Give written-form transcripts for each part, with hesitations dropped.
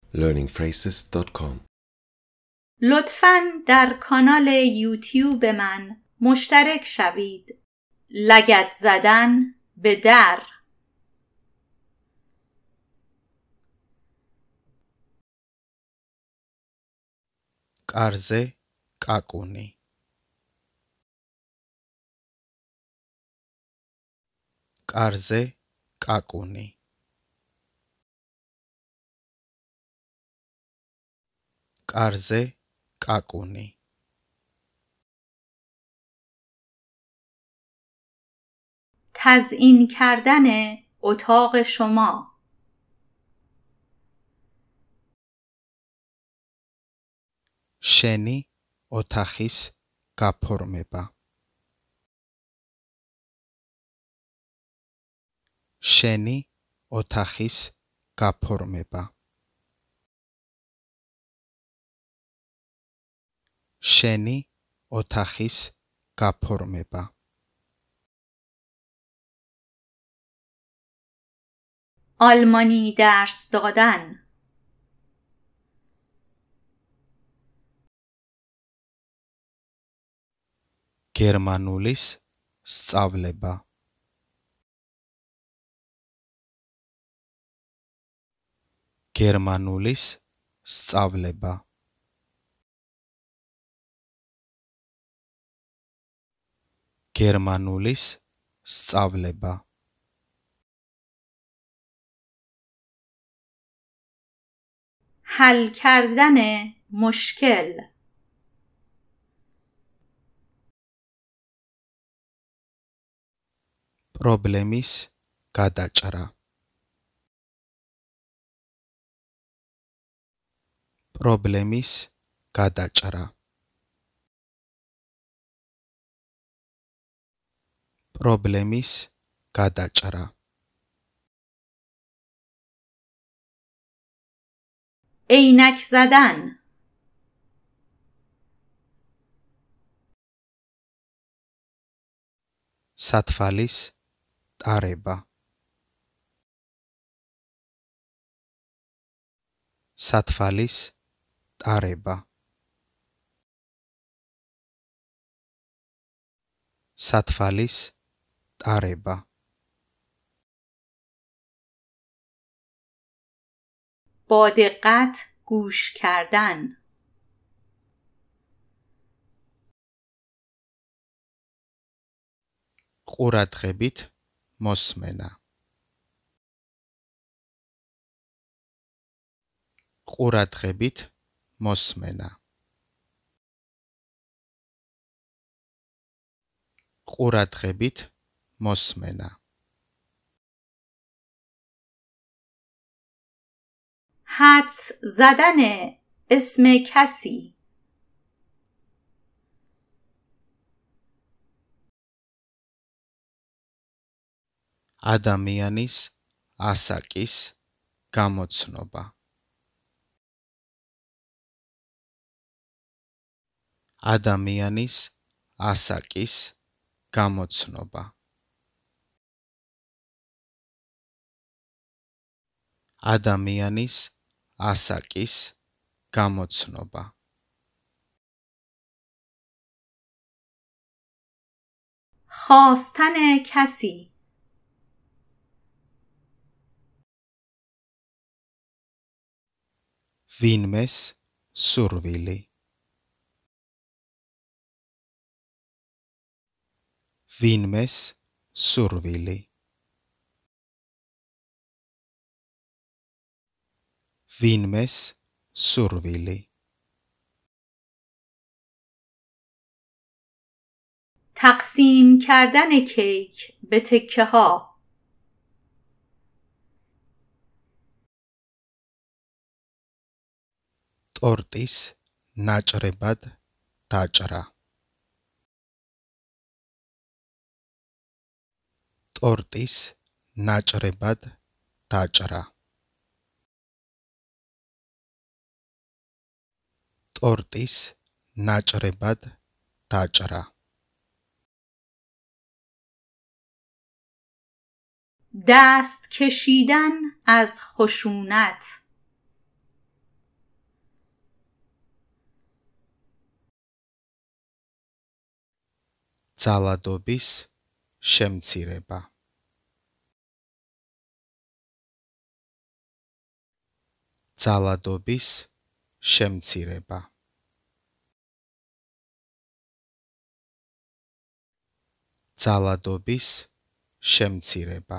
learningphrases.com. لطفاً در کانال یوتیوب من مشترک شوید. لگد زدن به در. კარზე კაკუნი. კარზე კაკუნი. კარზე კაკუნი. تزیین کردن اتاق شما. შენი ოთახის გაფორმება. შენი ოთახის გაფორმება. შენი ოთახის გაფორმება. آلمانی درس دادن. გერმანულის სწავლება. გერმანულის სწავლება. გერმანულის სწავლება. حل کردن مشکل. პრობლემის გადაჭრა. პრობლემის გადაჭრა. პრობლემის გადაჭრა. عینک زدن. სათვალის ტარება. სათვალის ტარება. სათვალის ტარება. با دقت گوش کردن. ყურადღებით მოსმენა. ყურადღებით მოსმენა. ყურადღებით მოსმენა. حدس زدن اسم کسی. ადამიანის ასაკის გამოცნობა. ადამიანის ასაკის გამოცნობა. ადამიანის ასაკის გამოცნობა. خواستن کسی. ვინმეს სურვილი. ვინმეს სურვილი. ვინმეს სურვილი. تقسیم کردن کیک به تکه ها. ტორტის ნაჭრებად დაჭრა. ტორტის ნაჭრებად დაჭრა. ტორტის ნაჭრებად დაჭრა. دست کشیدن از خشونت. ძალადობის შემცირება ძალადობის შემცირება ძალადობის შემცირება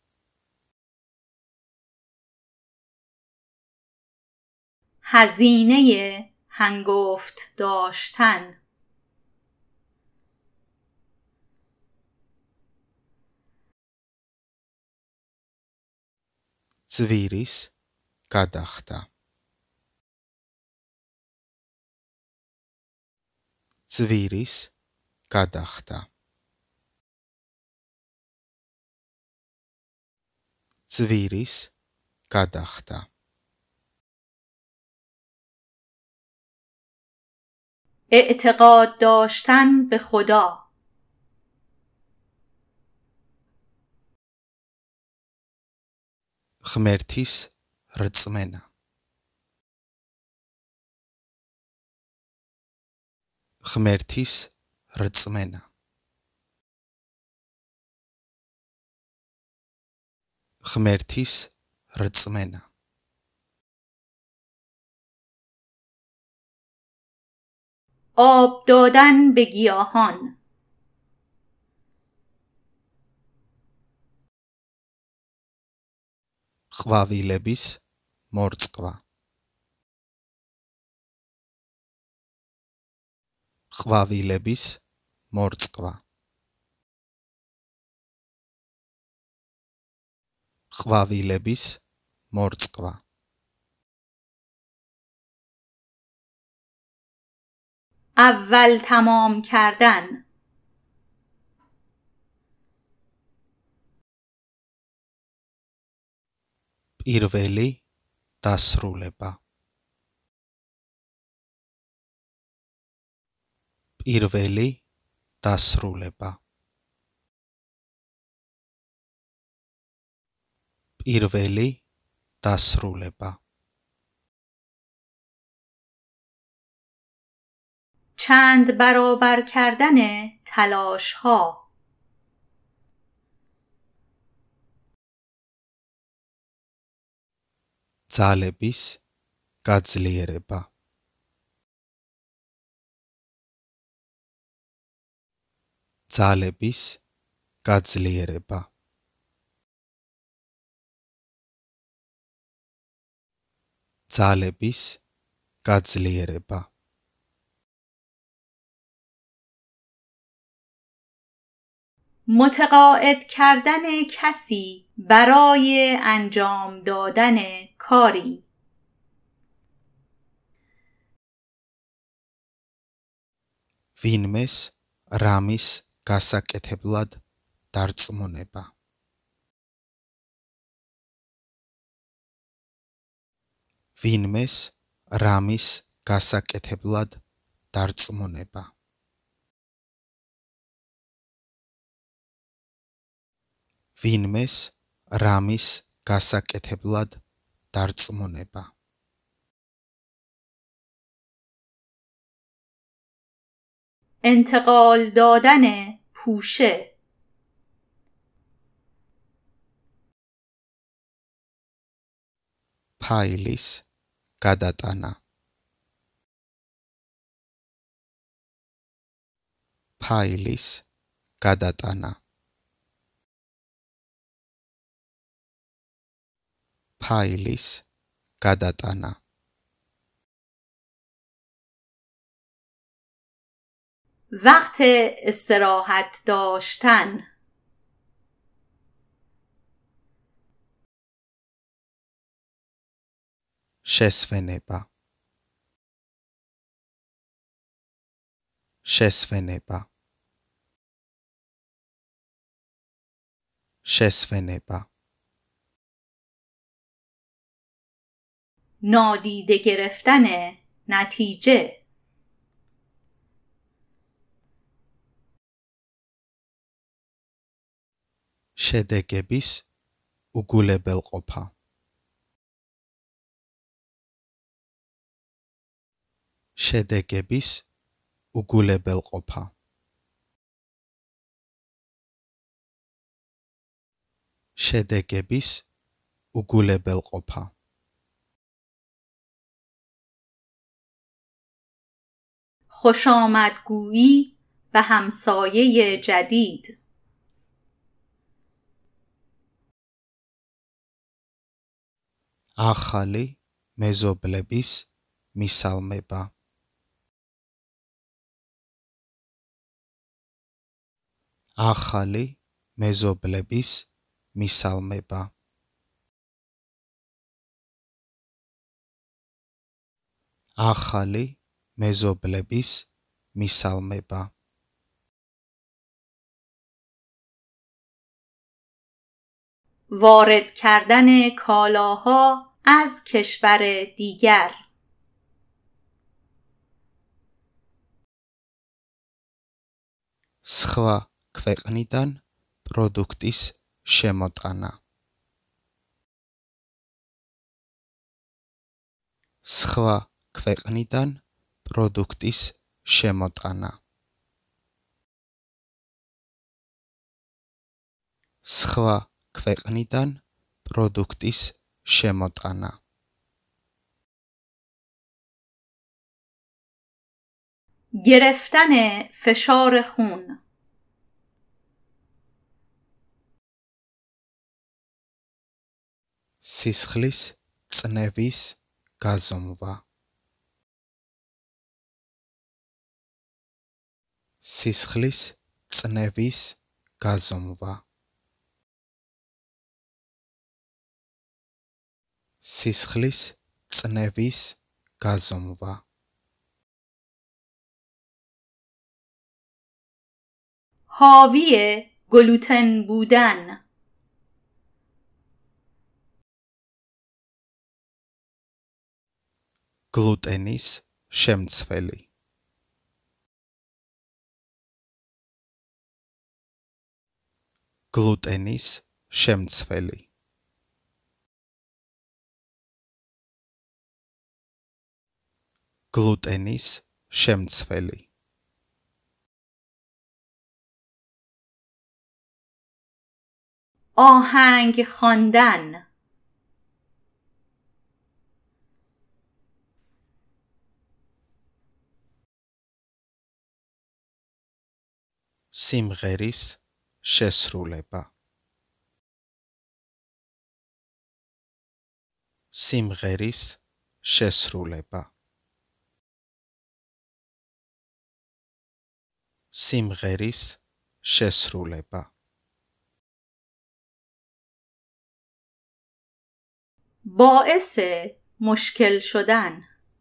هزینه هنگفت داشتن ძვირის გადახდა ძვირის გადახდა ძვირის გადახდა اعتقاد داشتن به خدا ღმერთის რწმენა ღმერთის რწმენა ღმერთის რწმენა آب دادن به گیاهان ყვავილების მორწყვა ყვავილების მორწყვა ყვავილების მორწყვა اول تمام کردن პირველი დასრულება პირველი დასრულება პირველი დასრულება چند برابر کردن تلاش ها ძალების გაძლიერება ძალების გაძლიერება ძალების გაძლიერება متقاعد کردن کسی برای انجام دادن کاری ვინმეს რამის გასაკეთებლად დარწმუნება ვინმეს რამის გასაკეთებლად დარწმუნება ვინმეს რამის გასაკეთებლად დარწმუნება انتقال دادن پوشه ფაილის გადატანა ფაილის გადატანა ფაილის გადატანა وقت استراحت داشتن შესვენება შესვენება შესვენება نادیده گرفتن نتیجه შედეგების უგულებელყოფა შედეგების უგულებელყოფა შედეგების უგულებელყოფა. خوش آمدگویی به همسایه جدید. ახალი მეზობლების მისალმება. ახალი მეზობლების მისალმება. ახალი მეზობლების მისალმება. وارد کردن کالاها از کشور دیگر. სხვა ქვეყნიდან პროდუქტის შემოტანა. სხვა ქვეყნიდან პროდუქტის შემოტანა. სხვა ქვეყნიდან პროდუქტის შემოტანა. گرفتن فشار خون. სისხლის წნევის გაზომვა. სისხლის წნევის გაზომვა. სისხლის წნევის გაზომვა. حاوی گلوتن بودن. გლუტენის შემცველი. გლუტენის შემცველი. გლუტენის შემცველი. آهنگ خواندن. სიმღერის შესრულება. სიმღერის შესრულება. სიმღერის შესრულება. باعث مشکل شدن.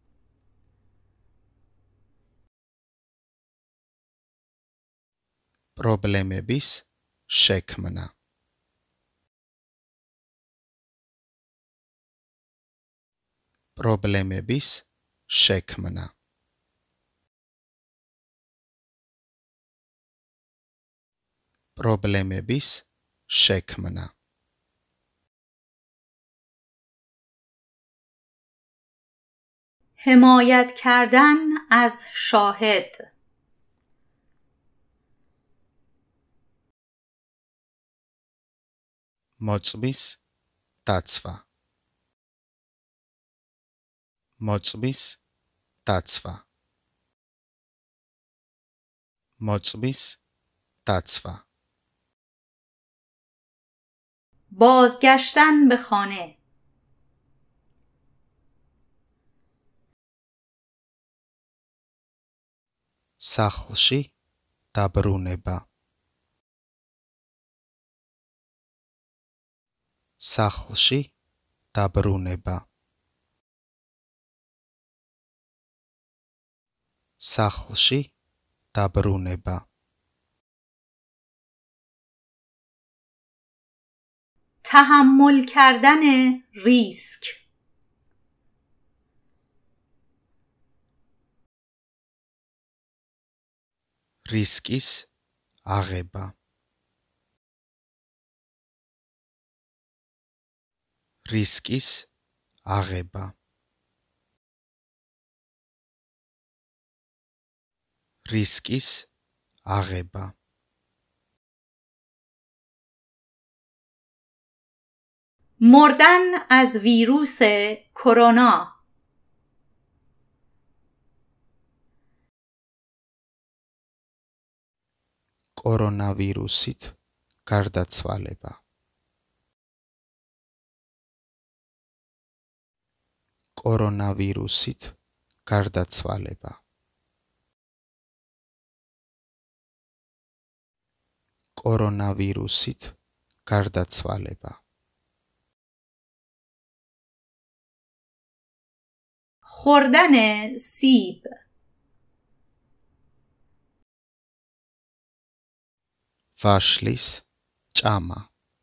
პრობლემების შექმნა. პრობლემების შექმნა. პრობლემების შექმნა. حمایت کردن از شاهد. მოწმის დაცვა. მოწმის დაცვა. მოწმის დაცვა. بازگشتن به خانه. სახლში დაბრუნება. სახლში დაბრუნება. სახლში დაბრუნება. تحمل کردن ریسک. რისკის აღება. რისკის აღება. რისკის აღება. مردن از ویروس کرونا. კორონავირუსით გარდაცვალება. კორონავირუსით გარდაცვალება. კორონავირუსით გარდაცვალება. خوردن سیب. ვაშლის ჭამა.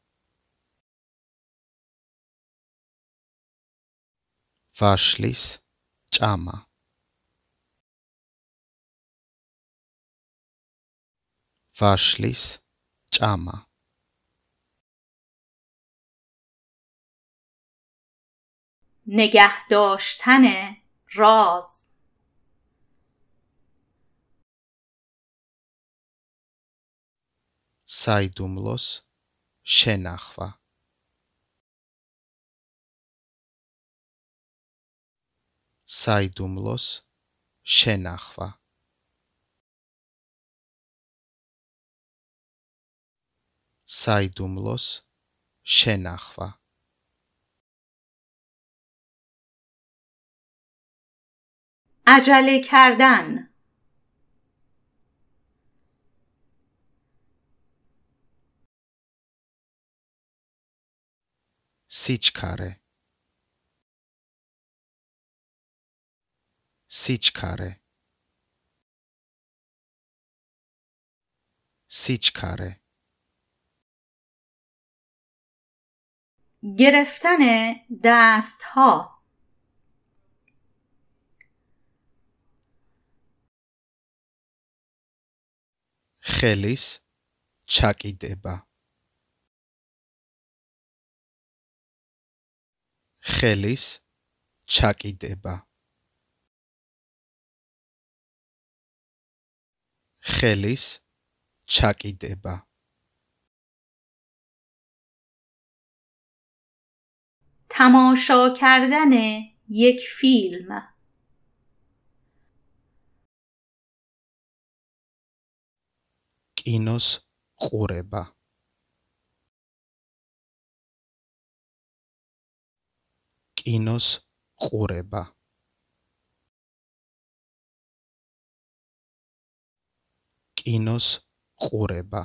ვაშლის ჭამა. ვაშლის ჭამა. نگه داشتن راز. საიდუმლოს შენახვა. საიდუმლოს შენახვა. საიდუმლოს შენახვა. عجله کردن. სიჩქარე. სიჩქარე. სიჩქარე. گرفتن دستها. ხელის ჩაკიდება. ხელის ჩაკიდება. ხელის ჩაკიდება. تماشا کردن یک فیلم. კინოს ყურება. კინოს ყურება. კინოს ყურება.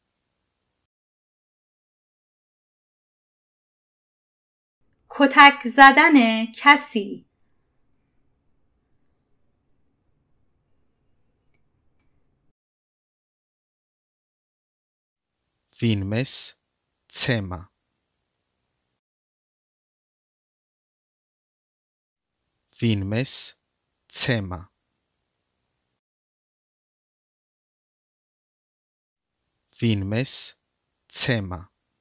کتک زدن کسی. ვინმეს ცემა. ვინმეს ცემა. ვინმეს ცემა.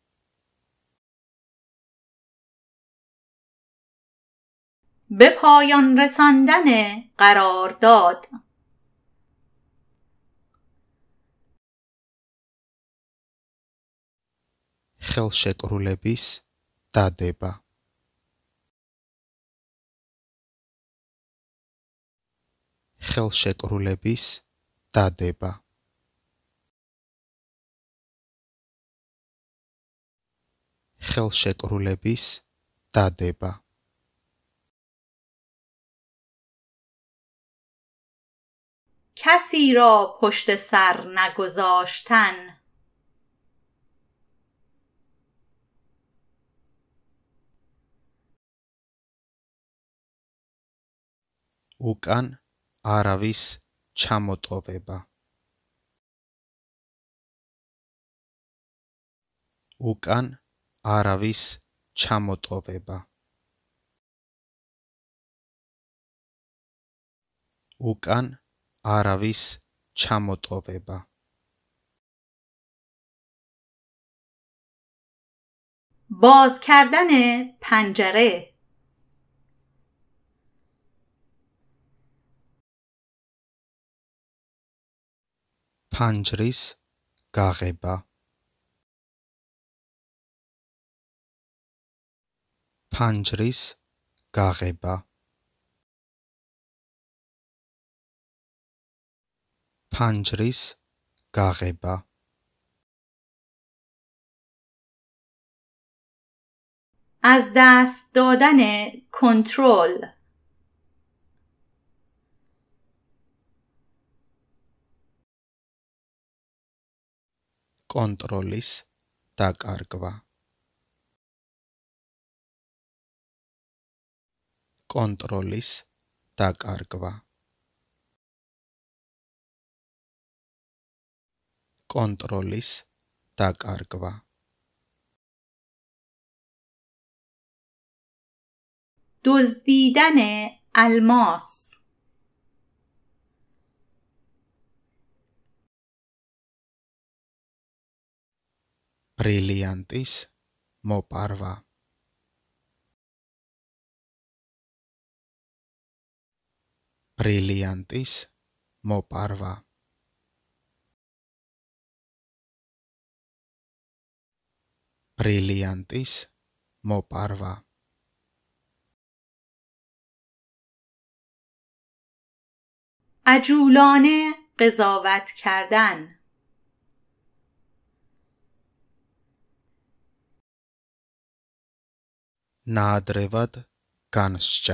به پایان رساندن قرارداد. ხელშეკრულების დადება. ხელშეკრულების დადება. ხელშეკრულების დადება. کسی را پشت سر نگذاشتن. უკან არავის ჩამოტოვება. უკან არავის ჩამოტოვება. უკან არავის ჩამოტოვება. باز کردن پنجره. ფანჯრის გაღება. ფანჯრის გაღება ფანჯრის გაღება از دست دادن کنترل კონტროლის დაკარგვა კონტროლის დაკარგვა კონტროლის დაკარგვა دزدیدن الماس ბრილიანტის მოპარვა ბრილიანტის მოპარვა ბრილიანტის მოპარვა عجولانه قضاوت کردن ნაადრევად განსჯა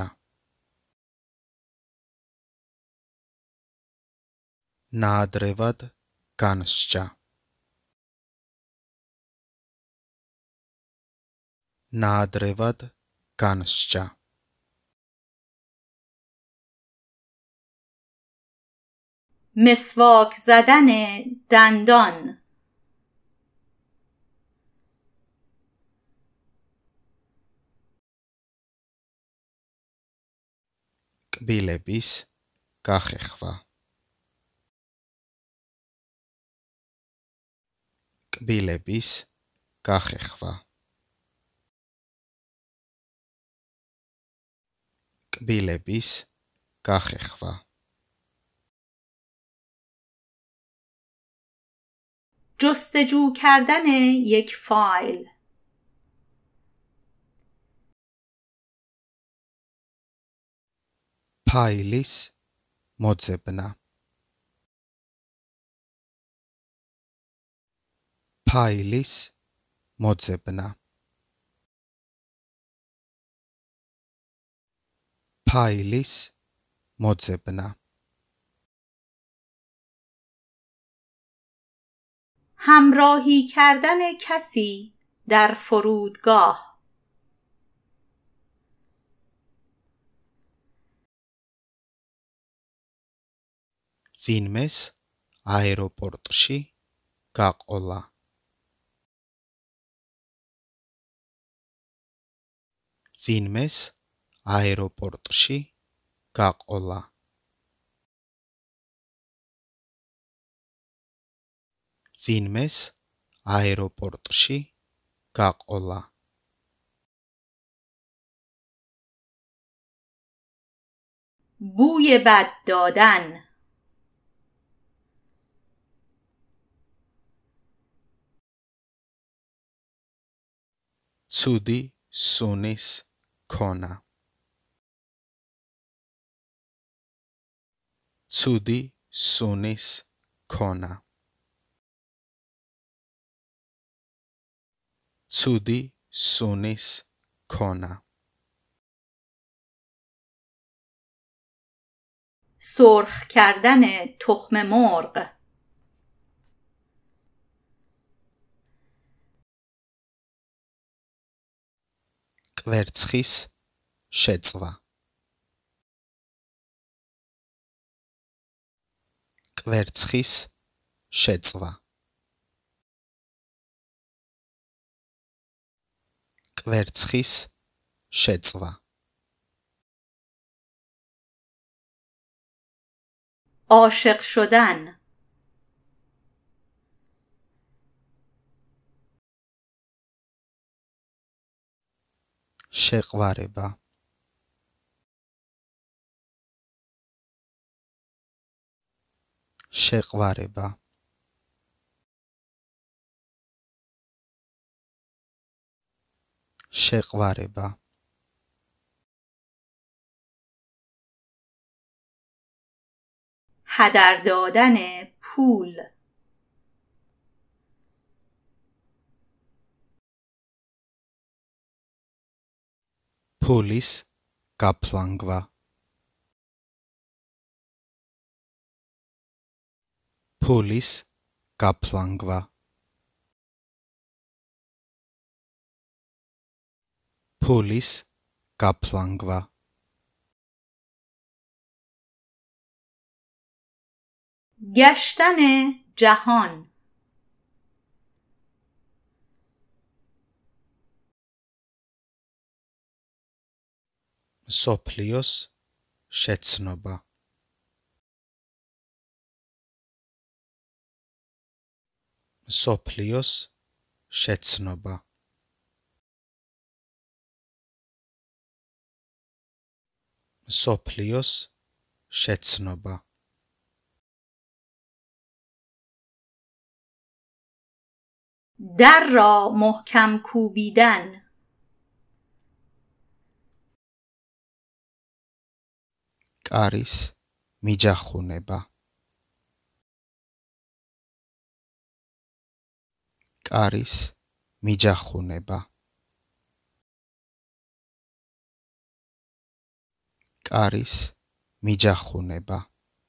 ნაადრევად განსჯა ნაადრევად განსჯა مسواک زدن دندان კბილების გახეხვა კბილების გახეხვა კბილების გახეხვა جستجو کردن یک فایل ფაილის მოძებნა ფაილის მოძებნა ფაილის მოძებნა همراهی کردن کسی در فرودگاه ვინმეს აეროპორტში გაყოლა ვინმეს აეროპორტში გაყოლა ვინმეს აეროპორტში გაყოლა بوی بد دادن ცუდი სუნის ქონა ცუდი სუნის ქონა ცუდი სუნის ქონა سرخ کردن تخم مرغ კვერცხის შეწვა კვერცხის შეწვა კვერცხის შეწვა عاشق شدن შეყვარება შეყვარება შეყვარება هدر دادن پول. ფულის გაფლანგვა ფულის გაფლანგვა ფულის გაფლანგვა گشتن جهان. მსოფლიოს შეცნობა მსოფლიოს შეცნობა მსოფლიოს შეცნობა در را محکم کوبیدن. კარის მიჯახუნება კარის მიჯახუნება კარის მიჯახუნება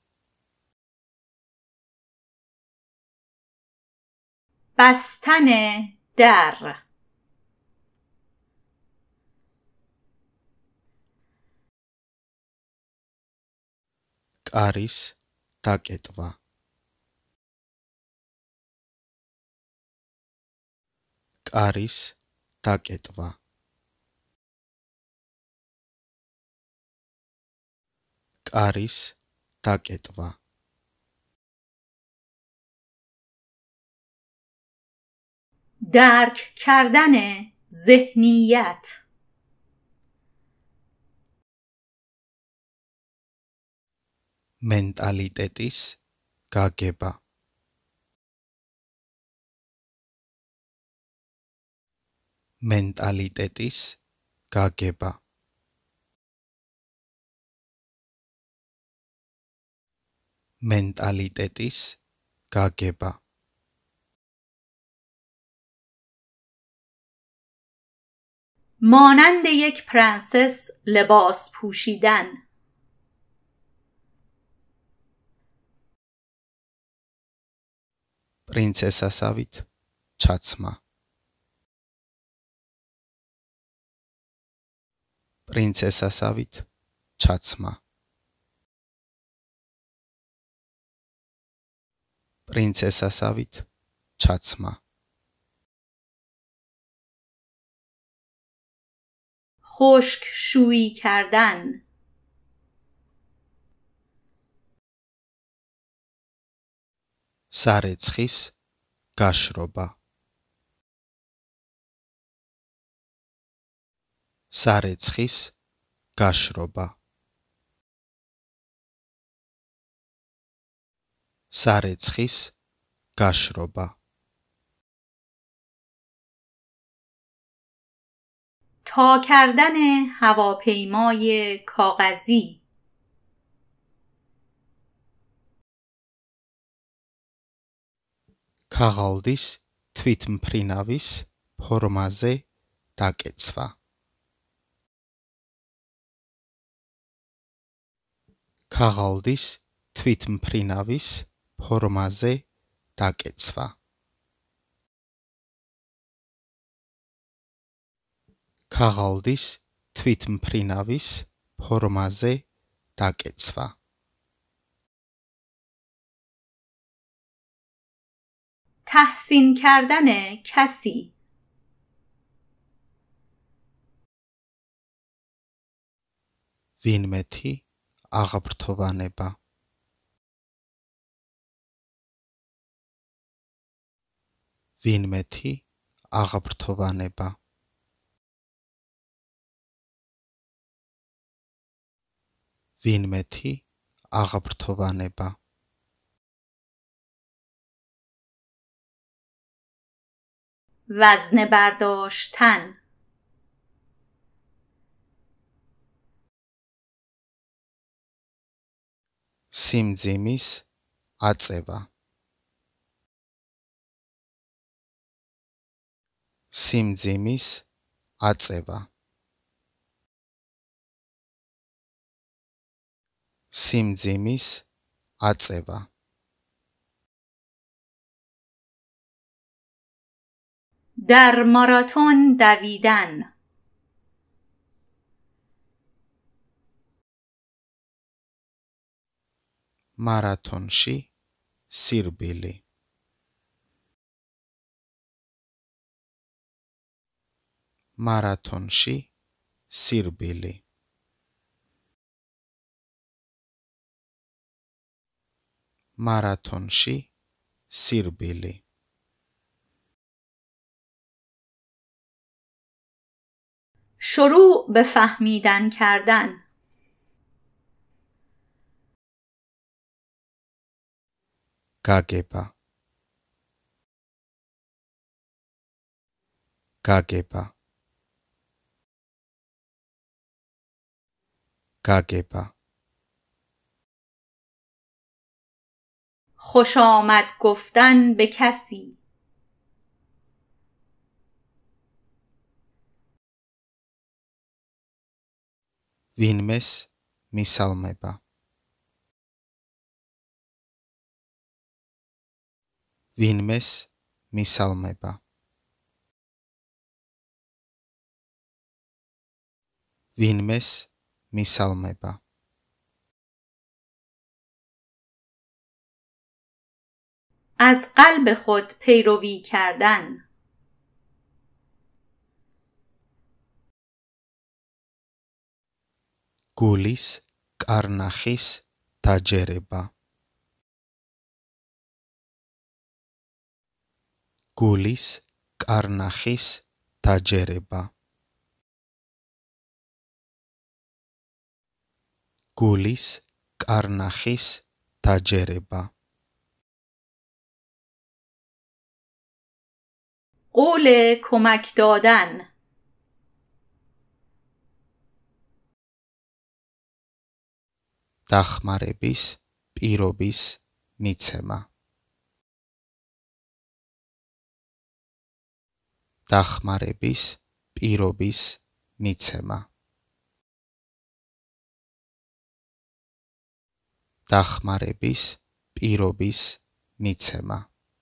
بستن در. კარის დაკეტვა კარის დაკეტვა კარის დაკეტვა درک کردن ذهنیت. მენტალიტეტის გაგება მენტალიტეტის გაგება მენტალიტეტის გაგება مانند یک پرنسس لباس پوشیدن. პრინცესასავით ჩაცმა პრინცესასავით ჩაცმა პრინცესასავით ჩაცმა خشکشویی کردن. სარეცხის გაშრობა სარეცხის გაშრობა სარეცხის გაშრობა تا کردن هواپیمای کاغذی. ქაღალდის თვითმფრინავის ფორმაზე დაკეცვა ქაღალდის თვითმფრინავის ფორმაზე დაკეცვა ქაღალდის თვითმფრინავის ფორმაზე დაკეცვა تحسین کردن کسی. ვინმეთი აღბრთოვანება ვინმეთი აღბრთოვანება ვინმეთი აღბრთოვანება وزنه برداشتن. სიმძიმის აწევა სიმძიმის აწევა სიმძიმის აწევა در ماراتون دویدن მარათონში სირბილი მარათონში სირბილი მარათონში სირბილი شروع به فهمیدن کردن გაგება გაგება გაგება خوش آمد گفتن به کسی ვინმეს მისალმება ვინმეს მისალმება ვინმეს მისალმება از قلب خود پیروی کردن გულის კარნახის დაჯერება გულის კარნახის დაჯერება გულის კარნახის დაჯერება قول کمک دادن დახმარების პირობის მიცემა დახმარების პირობის მიცემა დახმარების პირობის მიცემა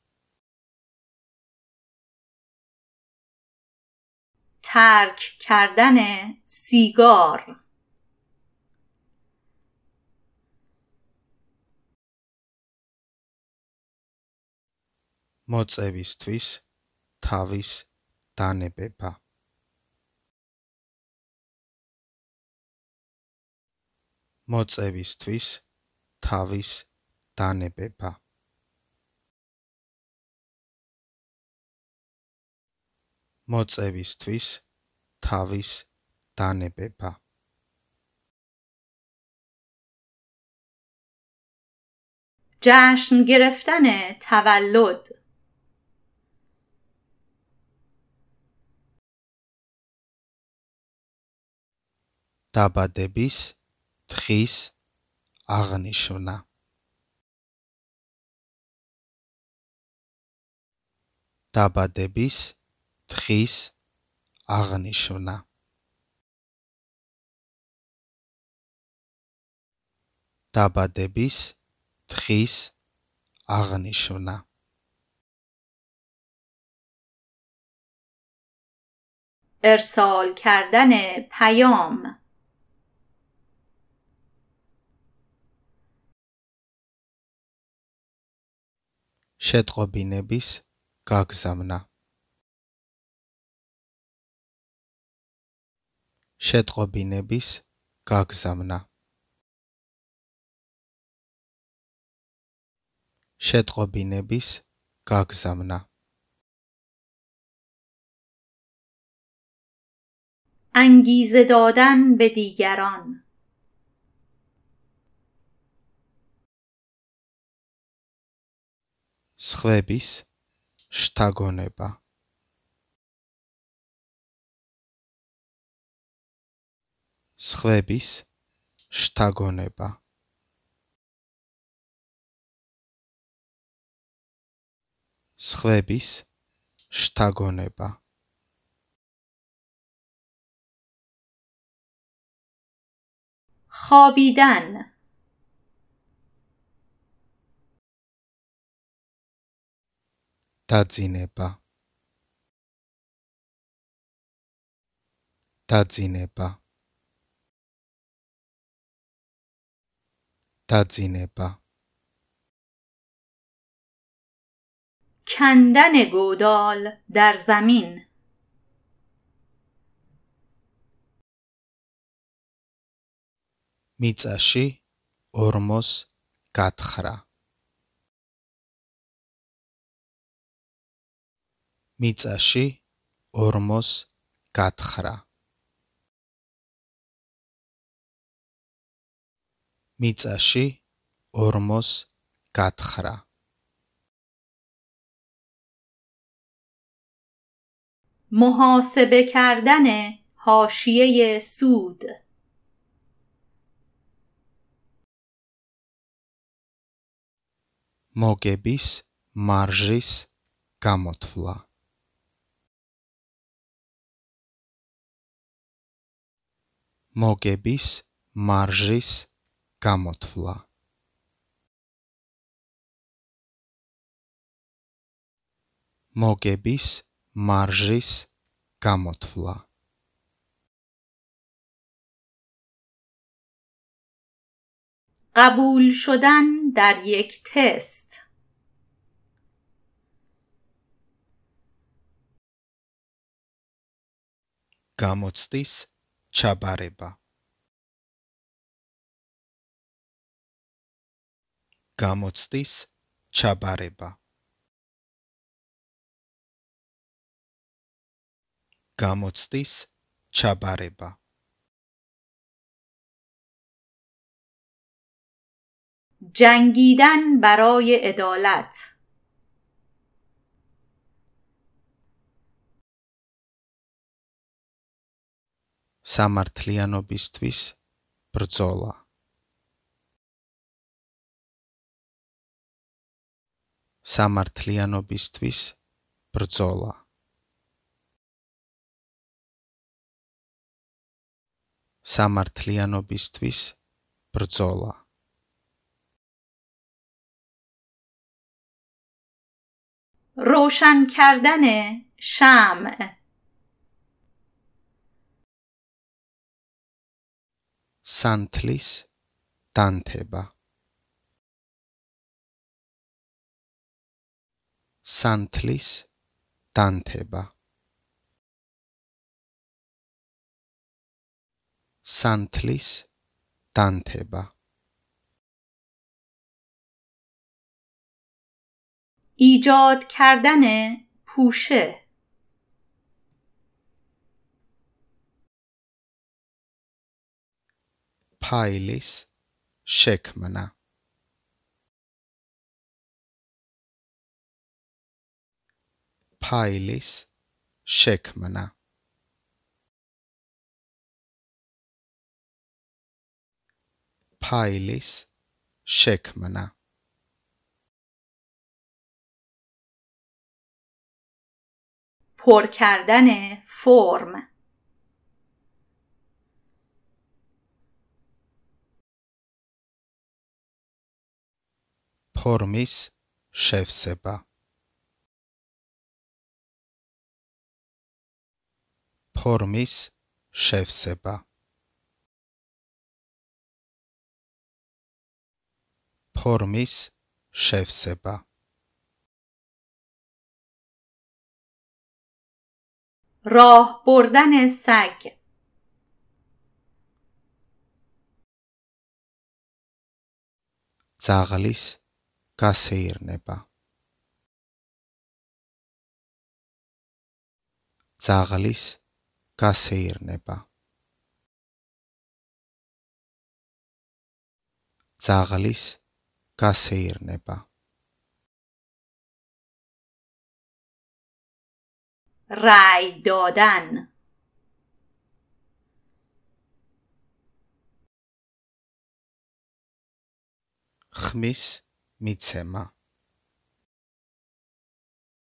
ترک کردن سیگار მოწევისთვის თავის დანებება მოწევისთვის თავის დანებება მოწევისთვის თავის დანებება جشن گرفتن تولد დაბადების დღის აღნიშვნა დაბადების დღის აღნიშვნა დაბადების დღის აღნიშვნა ارسال کردن پیام შეტყობინების გაგზავნა შეტყობინების გაგზავნა შეტყობინების გაგზავნა انگیزه دادن به دیگران სხვების შთაგონება სხვების შთაგონება სხვების შთაგონება خوابیدن დაძინება დაძინება დაძინება کندن گودال در زمین მიწაში ორმოს გათხრა მიწაში ორმოს გათხრა მიწაში ორმოს გათხრა محاسبه کردن حاشیه سود მოგების მარჟის გამოთვლა მოგების მარჟის გამოთვლა მოგების მარჟის გამოთვლა قبول شدن در یک تست გამოცდის ჩაბარება გამოცდის ჩაბარება გამოცდის ჩაბარება جنگیدن برای عدالت სამართლიანობისთვის ბრძოლა სამართლიანობისთვის ბრძოლა სამართლიანობისთვის ბრძოლა روشن کردن شمع სანთლის დანთება სანთლის დანთება სანთლის დანთება ایجاد کردن پوشه ფაილის შექმნა ფაილის შექმნა ფაილის შექმნა پر کردن فرم ფორმის შევსება ფორმის შევსება ფორმის შევსება راه بردن سگ ძაღლის გასეირნება ძაღლის გასეირნება ძაღლის გასეირნება رأی دادن ხმის მიცემა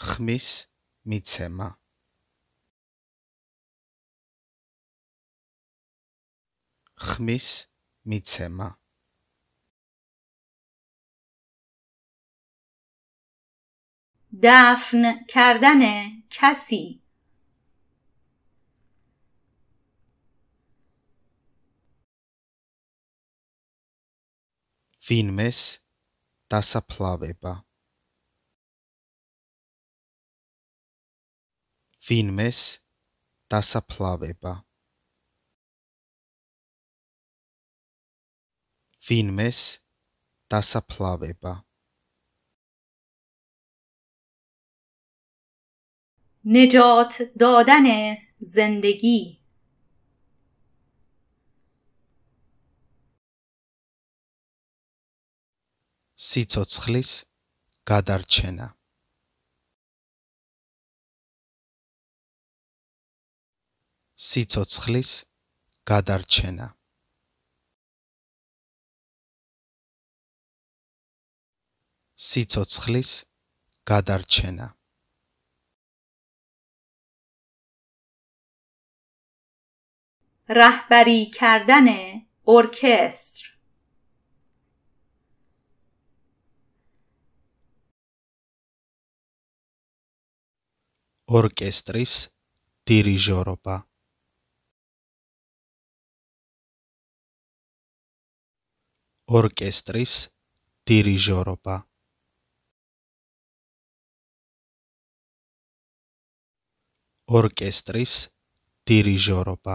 ხმის მიცემა ხმის მიცემა دفن کردن کسی ვინმეს დასაფლავება ვინმეს დასაფლავება ვინმეს დასაფლავება نجات دادن زندگی სიცოცხლის გადარჩენა სიცოცხლის გადარჩენა სიცოცხლის გადარჩენა رهبری کردن ارکستر ორკესტრის დირიჟორობა ორკესტრის დირიჟორობა ორკესტრის დირიჟორობა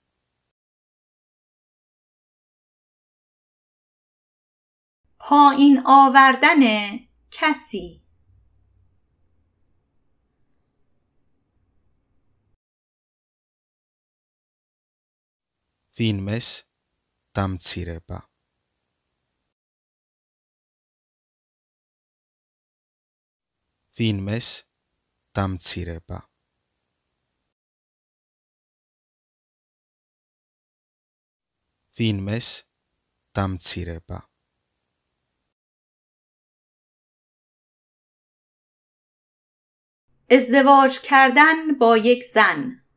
پایین آوردن کسی ვინმეს დამცირება ვინმეს დამცირება ვინმეს დამცირება ازدواج کردن با یک زن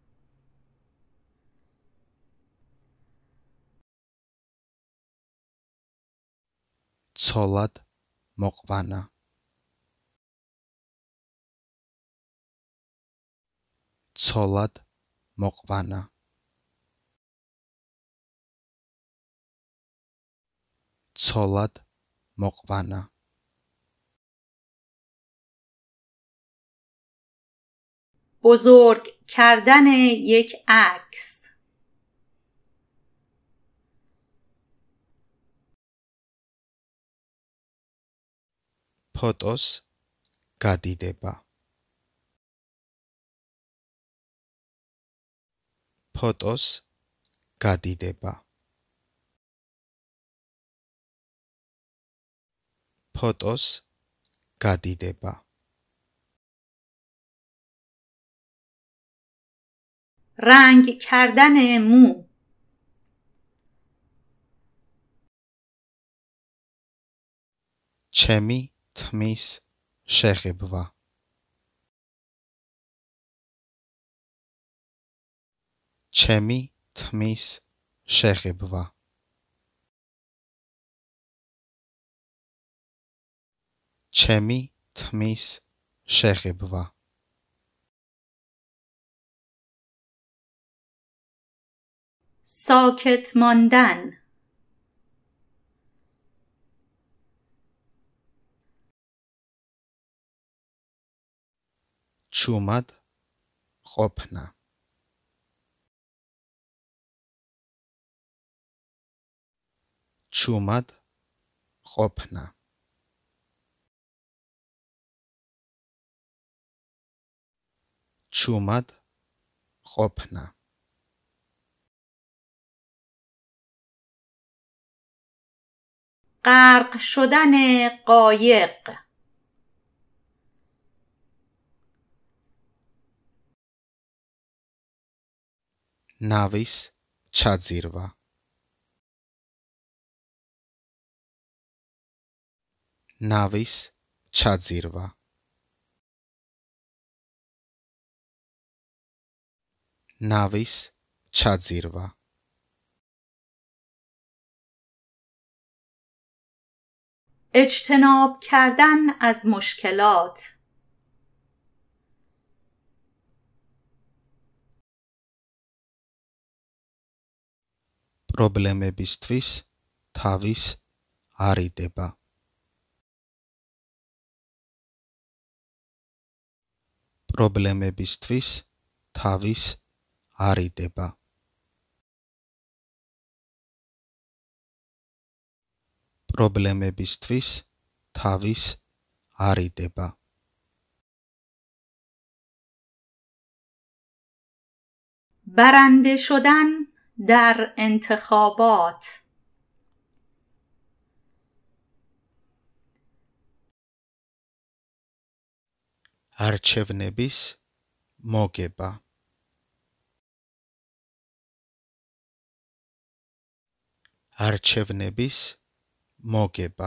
ცოლად მოყვანა ცოლად მოყვანა ცოლად მოყვანა بزرگ کردن یک عکس ფოტოს გადიდება ფოტოს გადიდება ფოტოს გადიდება رنگ کردن مو ჩემი თმის შეღებვა ჩემი თმის შეღებვა ჩემი თმის შეღებვა ساکت ماندن ჩუმად ყოფნა ჩუმად ყოფნა ჩუმად ყოფნა غرق شدن قایق ნავის ჩაძირვა ნავის ჩაძირვა ნავის ჩაძირვა اجتناب کردن از مشکلات პრობლემებისთვის თავის არიდება პრობლემებისთვის თავის არიდება პრობლემებისთვის თავის არიდება برنده شدن در انتخابات არჩევნების მოგება არჩევნების მოგება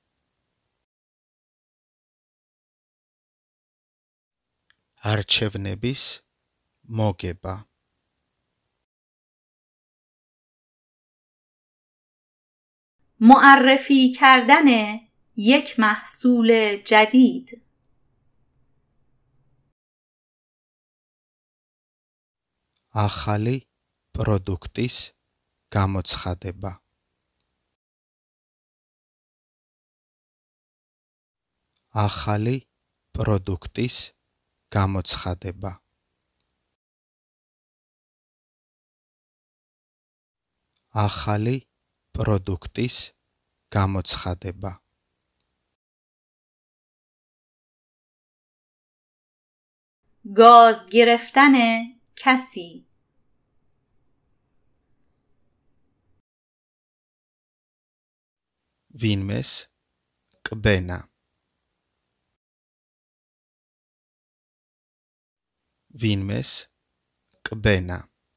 არჩევნების მოგება معرفی کردن یک محصول جدید ახალი პროდუქტის გამოცხადება ახალი პროდუქტის გამოცხადება ახალი პროდუქტის გამოცხადება گاز گرفتن کسی ვინმეს კბენა ვინმეს კბენა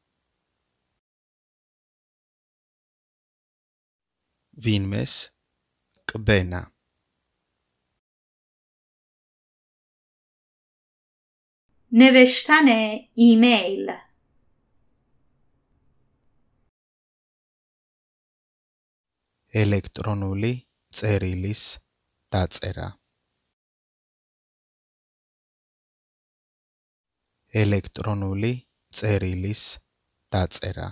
ვინმეს კბენა نوشتن ایمیل ელექტრონული წერილის დაწერა ელექტრონული წერილის დაწერა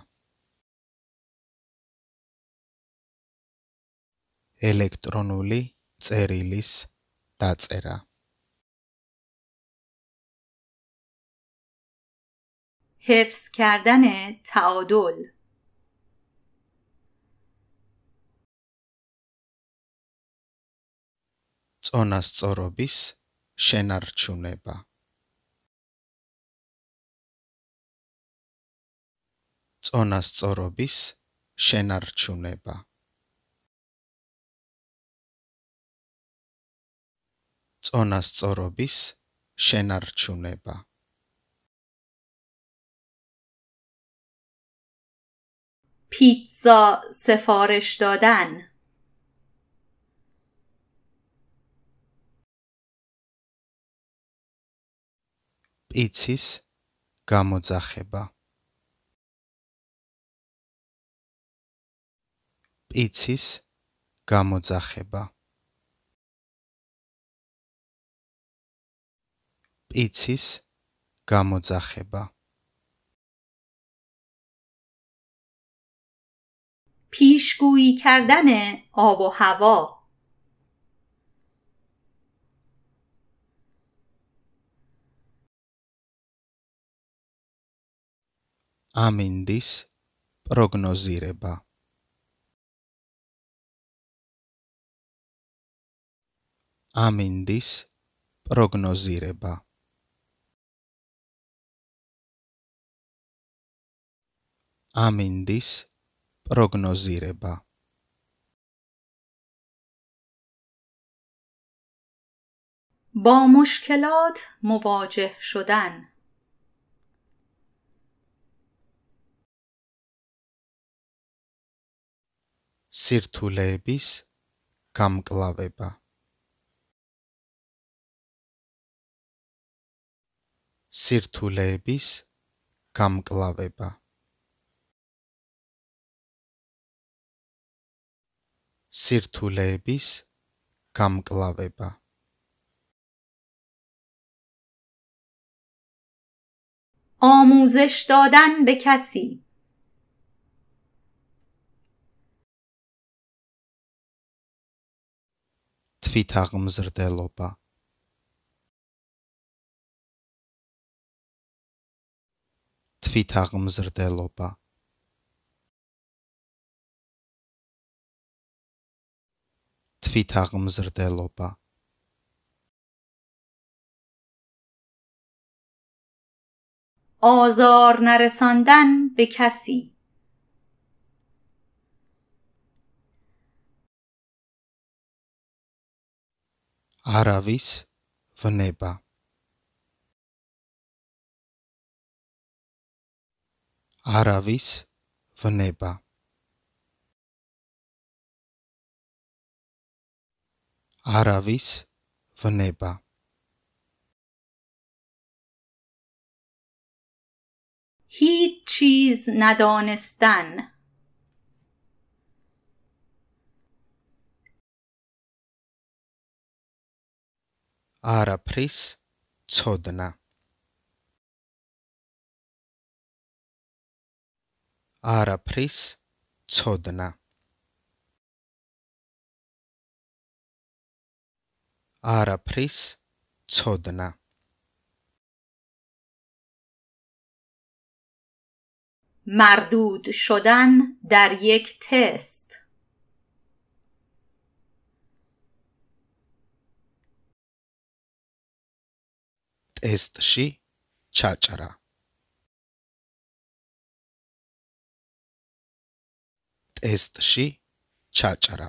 ელექტრონული წერილის დაწერა حفظ کردن تعادل წონასწორობის შენარჩუნება წონასწორობის შენარჩუნება წონასწორობის შენარჩუნება پیتزا سفارش دادن პიცის გამოძახება პიცის გამოძახება პიცის გამოძახება پیشگویی کردن آب و هوا ამინდის პროგნოზირება ამინდის პროგნოზირება ამინდის პროგნოზირება با مشکلات مواجه شدن სირთულეების გამკლავება სირთულეების გამკლავება, სირთულეების გამკლავება, آموزش دادن به کسی. თვითაღმზრდელობა, თვითაღმზრდელობა, თვითაღმზრდელობა, آزار نرساندن به کسی. არავის ვნება, არავის ვნება, არავის ვნება, هیچ چیز ندانستن. არაფრის ცოდნა, არაფრის ცოდნა, არაფრის ცოდნა, مردود شدن در یک تست. ტესტში ჩაჭრა, ტესტში ჩაჭრა,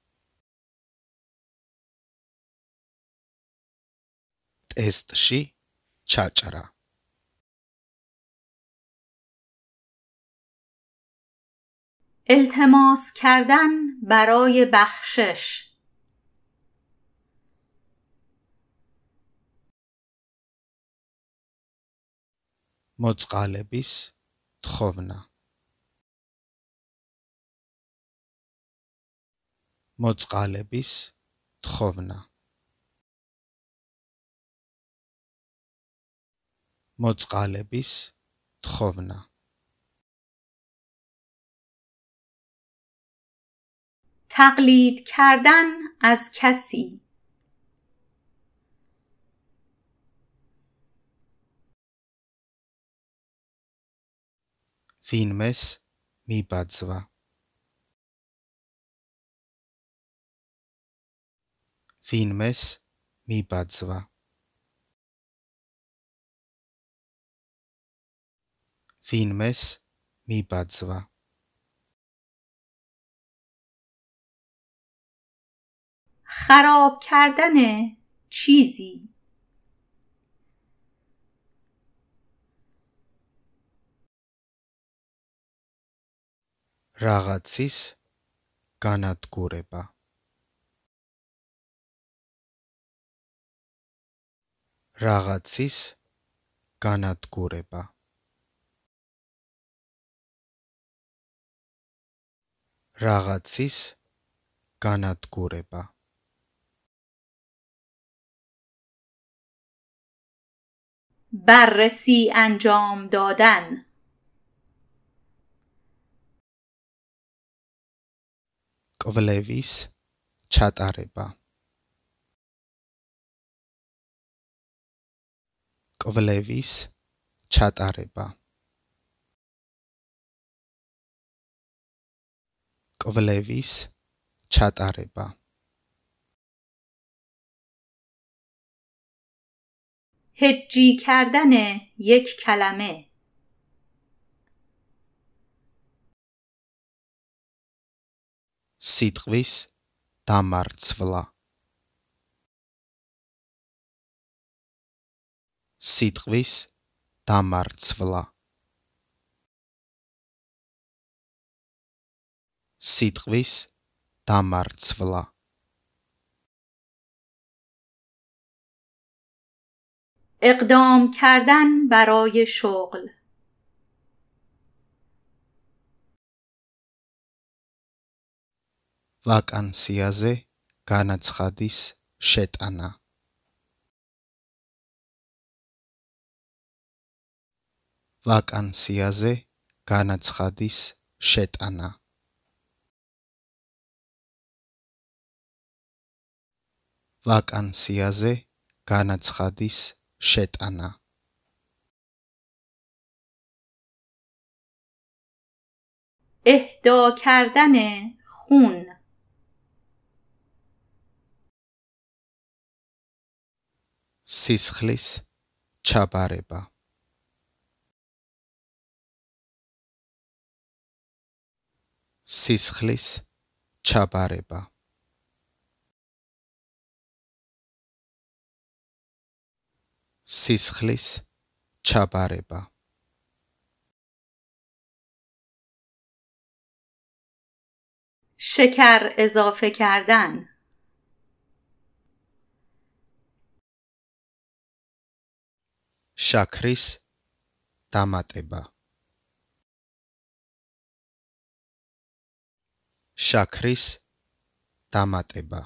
ტესტში ჩაჭრა, التماس کردن برای بخشش. მოწყალების თხოვნა, მოწყალების თხოვნა, მოწყალების თხოვნა, تقلید کردن از کسی. ვინმეს მიბაძვა, ვინმეს მიბაძვა, ვინმეს მიბაძვა, خراب کردن چیزی. რაღაცის განადგურება, რაღაცის განადგურება, რაღაცის განადგურება, بررسی انجام دادن. კვლევის ჩატარება, კვლევის ჩატარება, კვლევის ჩატარება, هجی کردن یک کلمه. სიტყვის დამარცვლა, სიტყვის დამარცვლა, სიტყვის დამარცვლა, اقدام کردن برای شغل. ვაკანსიაზე განაცხადის შეტანა. ვაკანსიაზე განაცხადის შეტანა. ვაკანსიაზე განაცხადის შეტანა. اهدا کردن خون სისხლის ჩაბარება. სისხლის ჩაბარება. სისხლის ჩაბარება. شکر اضافه کردن შაქრის დამატება. შაქრის დამატება.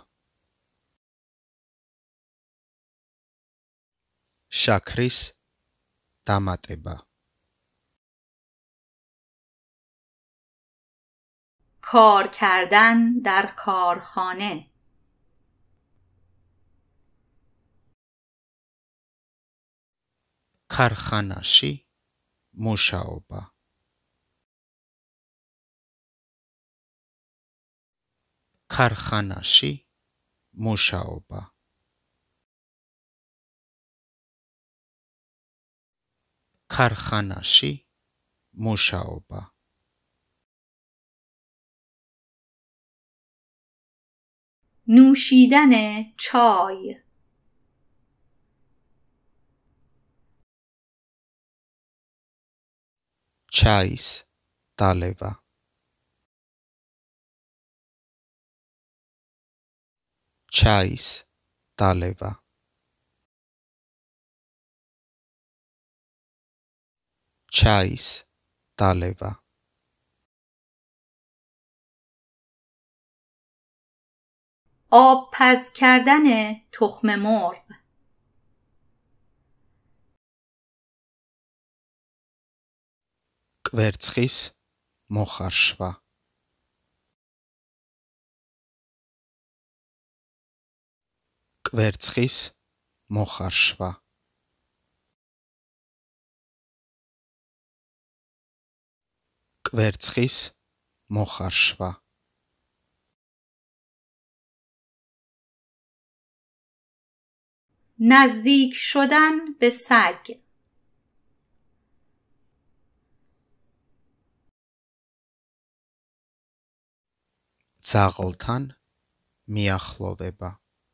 შაქრის დამატება. کار کردن در کارخانه ქარხანაში მუშაობა. ქარხანაში მუშაობა. ქარხანაში მუშაობა. نوشیدن چای ჩაის დალევა. ჩაის დალევა. ჩაის დალევა. آب پز کردن تخم مرغ კვერცხის მოხარშვა. კვერცხის მოხარშვა. კვერცხის მოხარშვა. نزدیک شدن به سگ ძაღლთან მიახლოვება.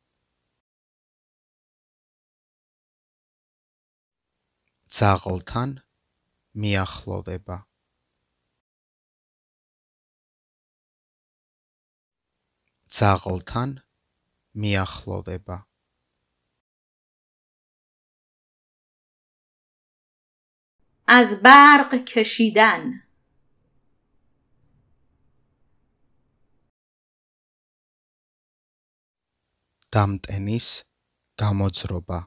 ძაღლთან მიახლოვება. ძაღლთან მიახლოვება. از برق کشیدن დამტენის გამოძრობა.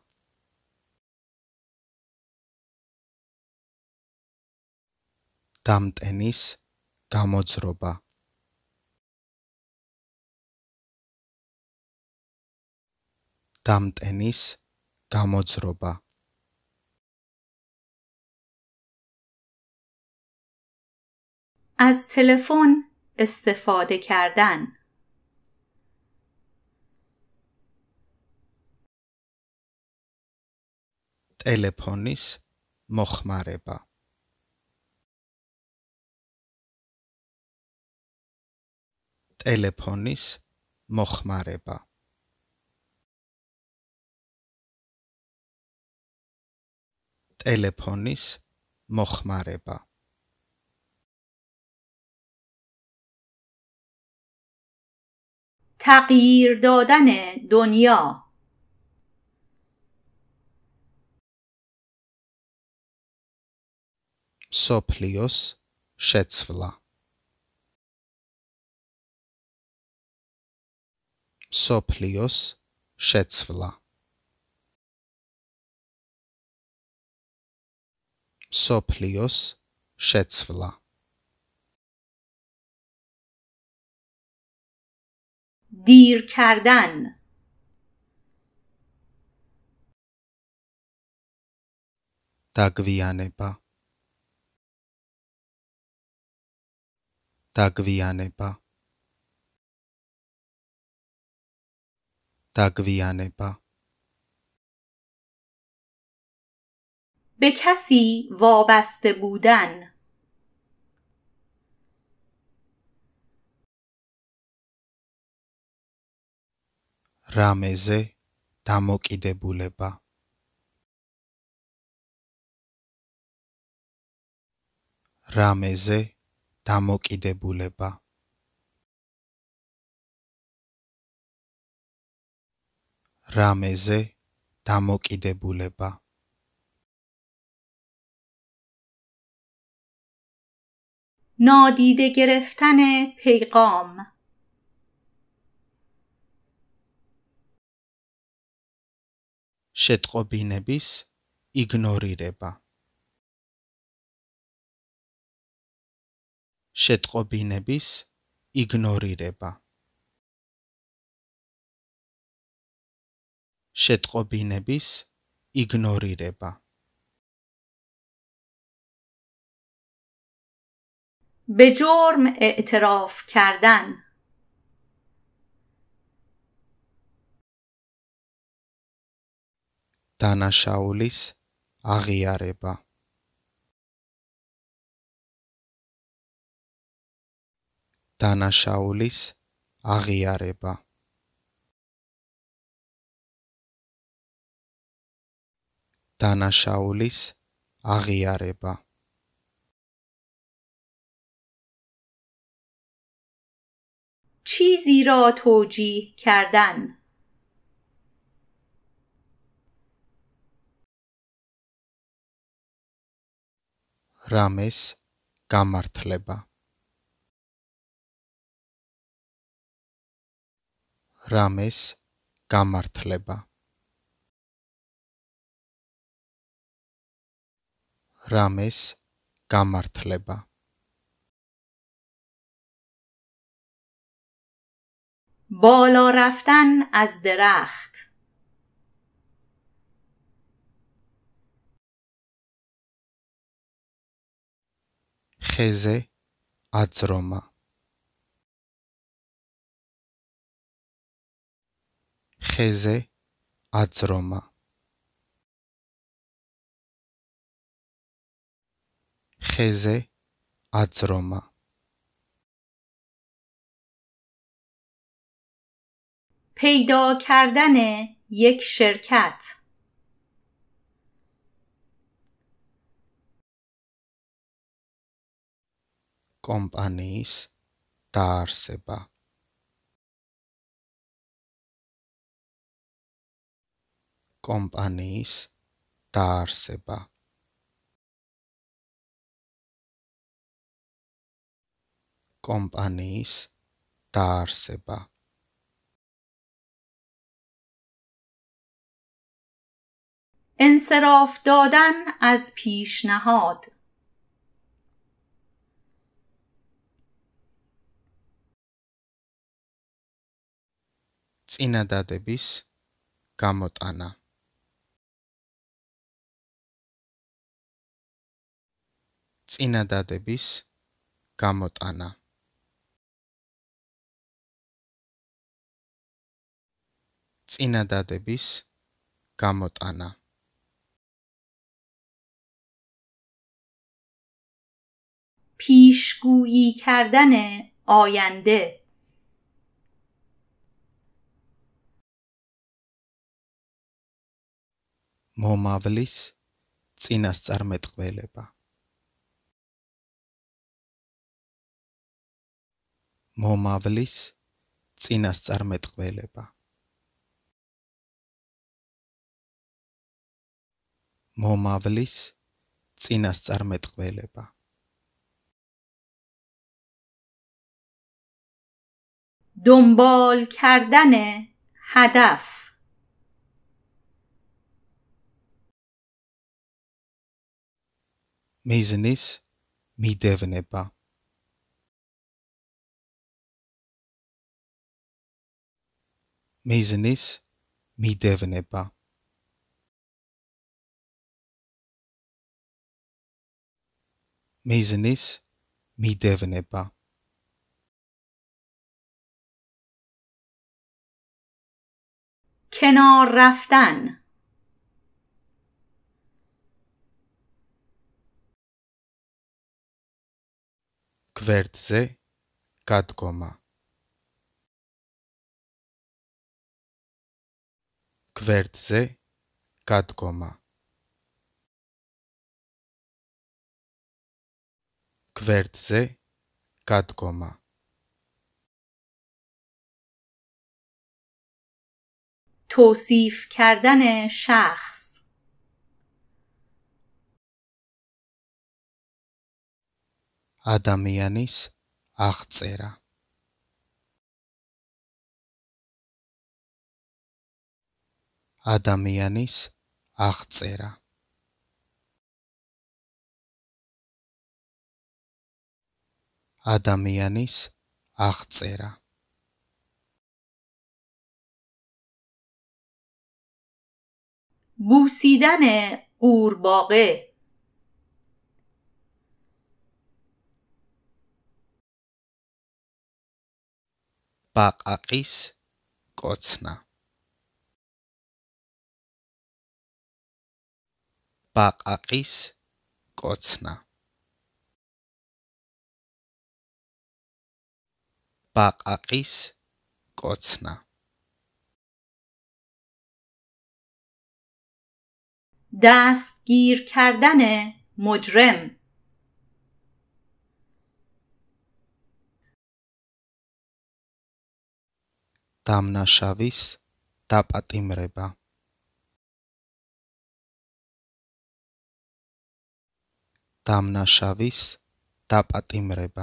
დამტენის გამოძრობა. დამტენის გამოძრობა. از تلفن استفاده کردن ტელეფონის მოხმარება. ტელეფონის მოხმარება. ტელეფონის მოხმარება. تغییر دادن دنیا სოფლიოს შეცვლა. მსოფლიოს შეცვლა მსოფლიოს შეცვლა دیر کردن დაგვიანება დაგვიანება დაგვიანება به کسی وابسته بودن რამეზე დამოკიდებულება რამეზე დამოკიდებულება რამეზე დამოკიდებულება نادیده گرفتن پیغام შეტყობინების იგნორირება შეტყობინების იგნორირება შეტყობინების იგნორირება به جرم اعتراف کردن დანაშაულის აღიარება დანაშაულის აღიარება დანაშაულის აღიარება چیزی را توجیه کردن რამეს გამართლება რამეს გამართლება რამეს გამართლება بالا رفتن از درخت ხეზე აძრომა ხეზე აძრომა ხეზე აძრომა پیدا کردن یک شرکت კომპანიის დაარსება კომპანიის დაარსება კომპანიის დაარსება انصراف دادن از پیشنهاد წინადადების გამოტანა წინადადების გამოტანა წინადადების გამოტანა پیشگویی کردن آینده მომავლის წინასწარმეტყველება მომავლის წინასწარმეტყველება მომავლის წინასწარმეტყველება دنبال کردن هدف. მიზნის მიდევნება. მიზნის მიდევნება. მიზნის მიდევნება. کنار رفتن. გვერდზე გადგომა. გვერდზე გადგომა. გვერდზე გადგომა. توصیف کردن شخص. ადამიანის აღწერა. ადამიანის აღწერა. ადამიანის აღწერა. بوسیدن قورباغه. ბაყაყის კოცნა. ბაყაყის კოცნა. ბაყაყის კოცნა. دستگیر کردن مجرم. დამნაშავის დაპატიმრება. დამნაშავის დაპატიმრება.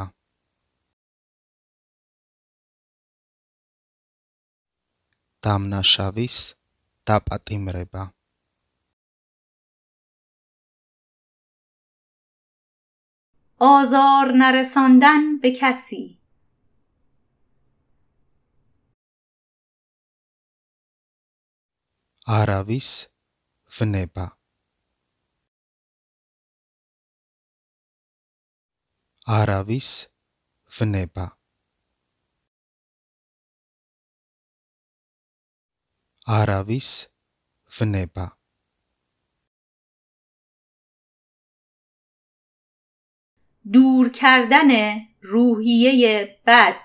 დამნაშავის დაპატიმრება. آزار نرساندن به کسی. არავის ვნება. არავის ვნება. არავის ვნება. دور کردن روحیه بد.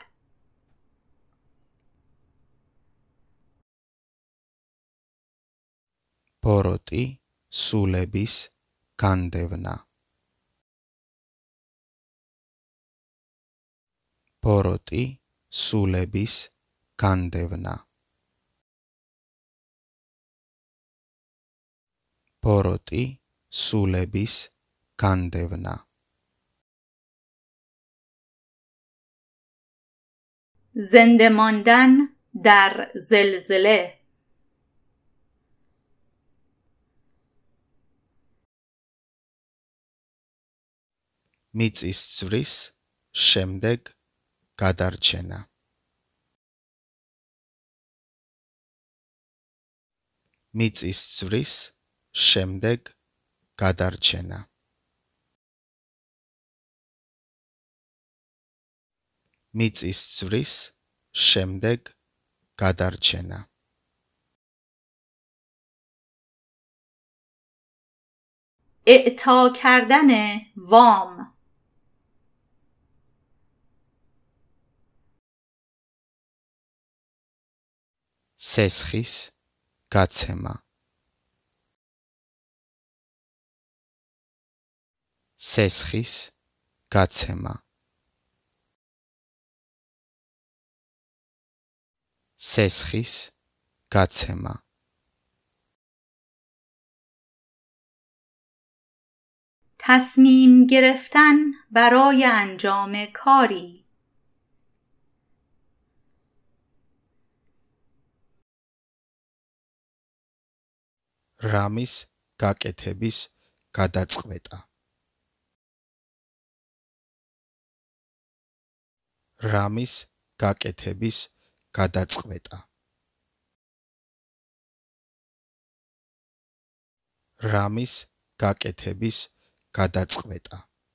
ბოროტი სულების განდევნა. ბოროტი სულების განდევნა. ბოროტი სულების განდევნა. زنده ماندن در زلزله. მიწისძვრის შემდეგ გადარჩენა. მიწისძვრის შემდეგ გადარჩენა. მიწისძვრის შემდეგ გადარჩენა. اعطا کردن وام. სესხის გაცემა. სესხის გაცემა. სესხის გაცემა. تصمیم گرفتن برای انجام کاری. რამის გაკეთების გადაწყვეტა. რამის გაკეთების გადაწყვეტა. რამის გაკეთების გადაწყვეტა.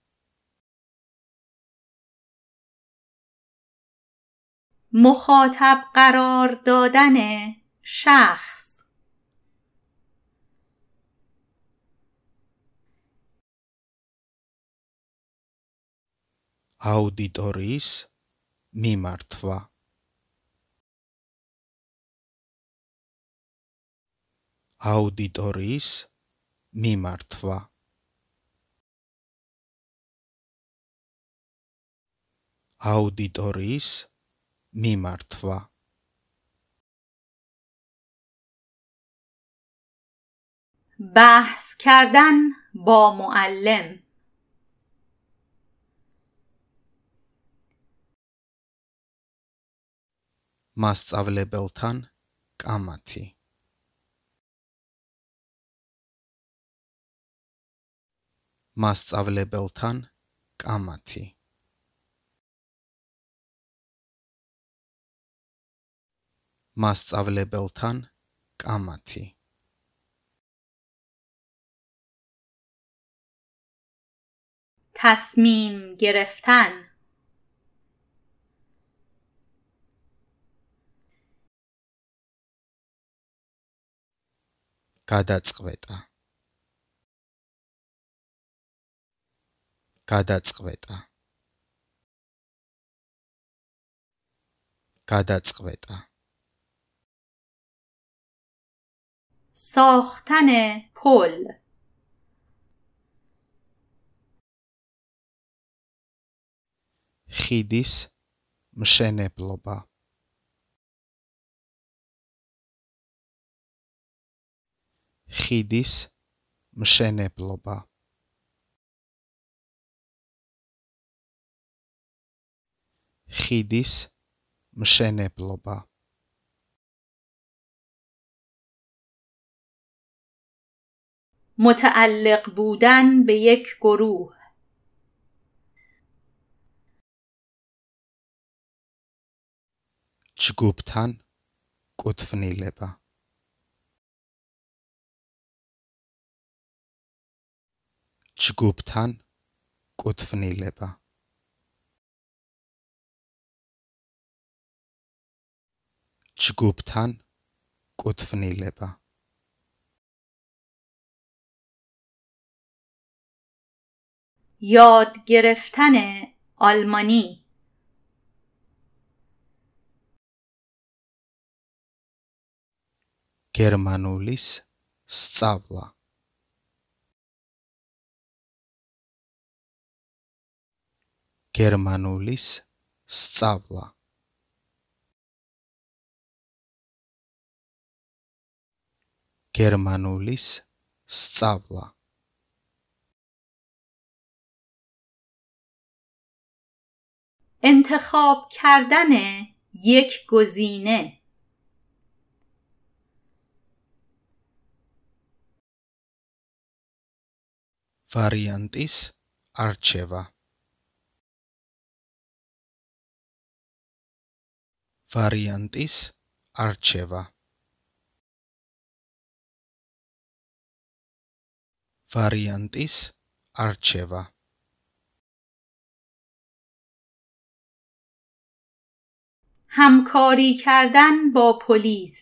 مخاطب قرار دادن شخص. აუდიტორიის მიმართვა. აუდიტორიის მიმართვა. აუდიტორიის მიმართვა. بحث کردن با معلم. მასწავლებელთან კამათი. მასწავლებელთან კამათი. მასწავლებელთან კამათი. تصمیم گرفتن. გადაწყვეტა. გადაწყვეტა. გადაწყვეტა. ساختن پل. ხიდის მშენებლობა. ხიდის მშენებლობა. ხიდის მშენებლობა. متعلق بودن به یک گروه. ჯგუფთან კუთვნილება. ჯგუფთან კუთვნილება. ჯგუფთან კუთვნილება. یاد گرفتن آلمانی. გერმანულის სწავლა. გერმანულის სწავლა. გერმანულის სწავლა. انتخاب کردن یک گزینه. ვარიანტის არჩევა. ვარიანტის არჩევა. ვარიანტის არჩევა. همکاری کردن با پلیس.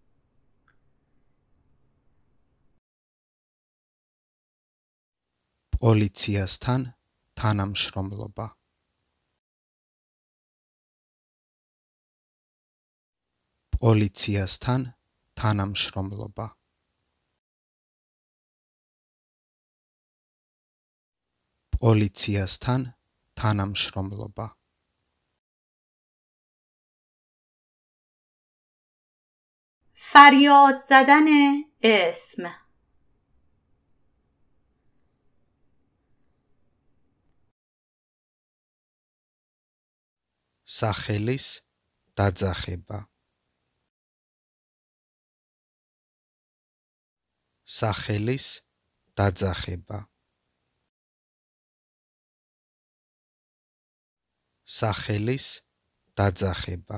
პოლიციასთან თანამშრომლობა. პოლიციასთან თანამშრომლობა. პოლიციასთან თანამშრომლობა. فریاد زدن اسم. სახელის დაძახება. სახელის დაძახება სახელის დაძახება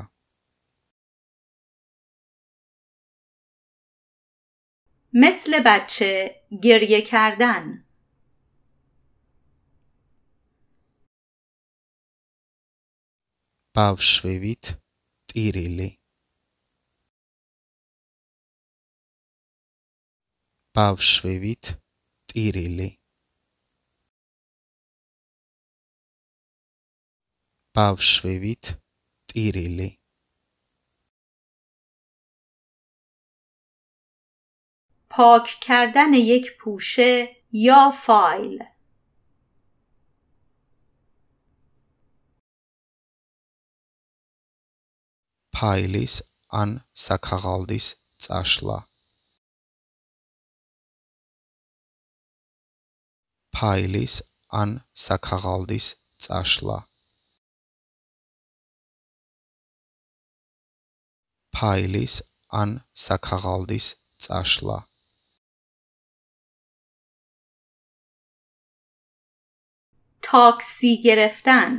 مثل بچه گریه کردن. ბავშვივით ტირილი ბავშვივით ტირილი ბავშვივით ტირილი پاک کردن یک پوشه یا فایل. ფაილის ან საქაღალდის წაშლა ფაილის ან საქაღალდის წაშლა ფაილის ან საქაღალდის წაშლა تاکسی گرفتن.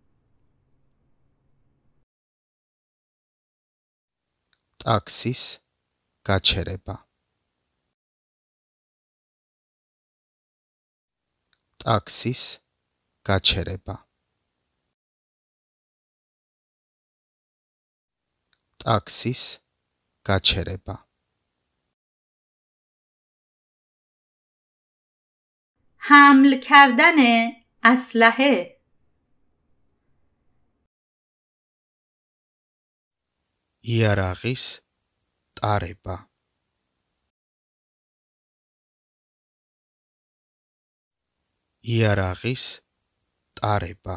ტაქსის გაჩერება ტაქსის გაჩერება ტაქსის გაჩერება حمل کردن اسلحه. იარაღის ტარება იარაღის ტარება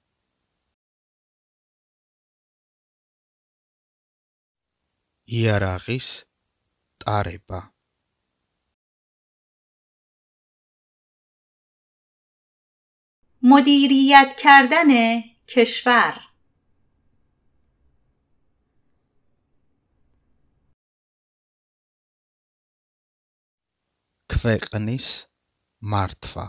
იარაღის ტარება مدیریت کردن کشور. ქვეყნის მართვა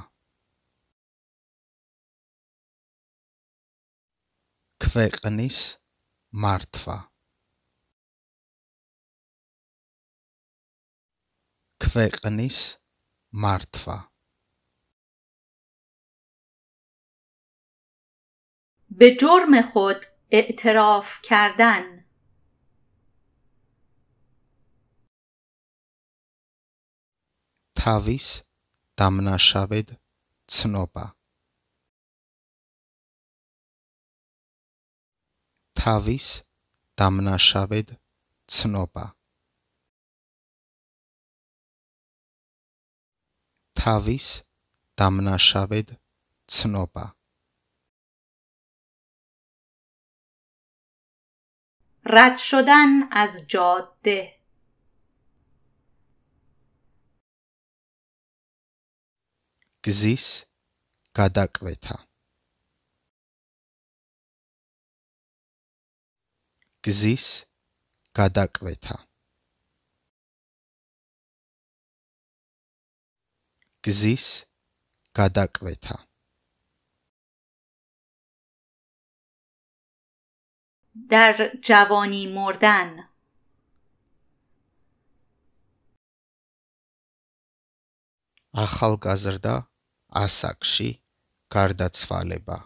ქვეყნის მართვა ქვეყნის მართვა به جرم خود اعتراف کردن. თავის დამნაშავედ ცნობა თავის დამნაშავედ ცნობა თავის დამნაშავედ ცნობა رد شدن از جاده. გზის გადაკვეთა გზის გადაკვეთა გზის გადაკვეთა در جوانی مردن. ახალგაზრდა ასაკში გარდაცვალება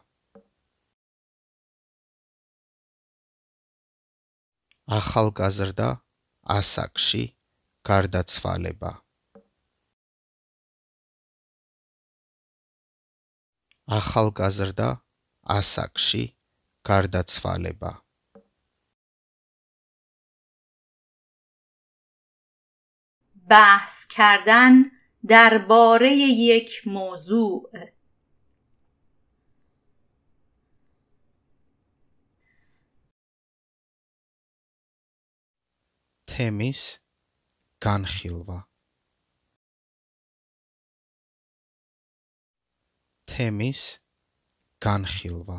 ახალგაზრდა ასაკში გარდაცვალება ახალგაზრდა ასაკში გარდაცვალება بحث کردن درباره یک موضوع. თემის განხილვა თემის განხილვა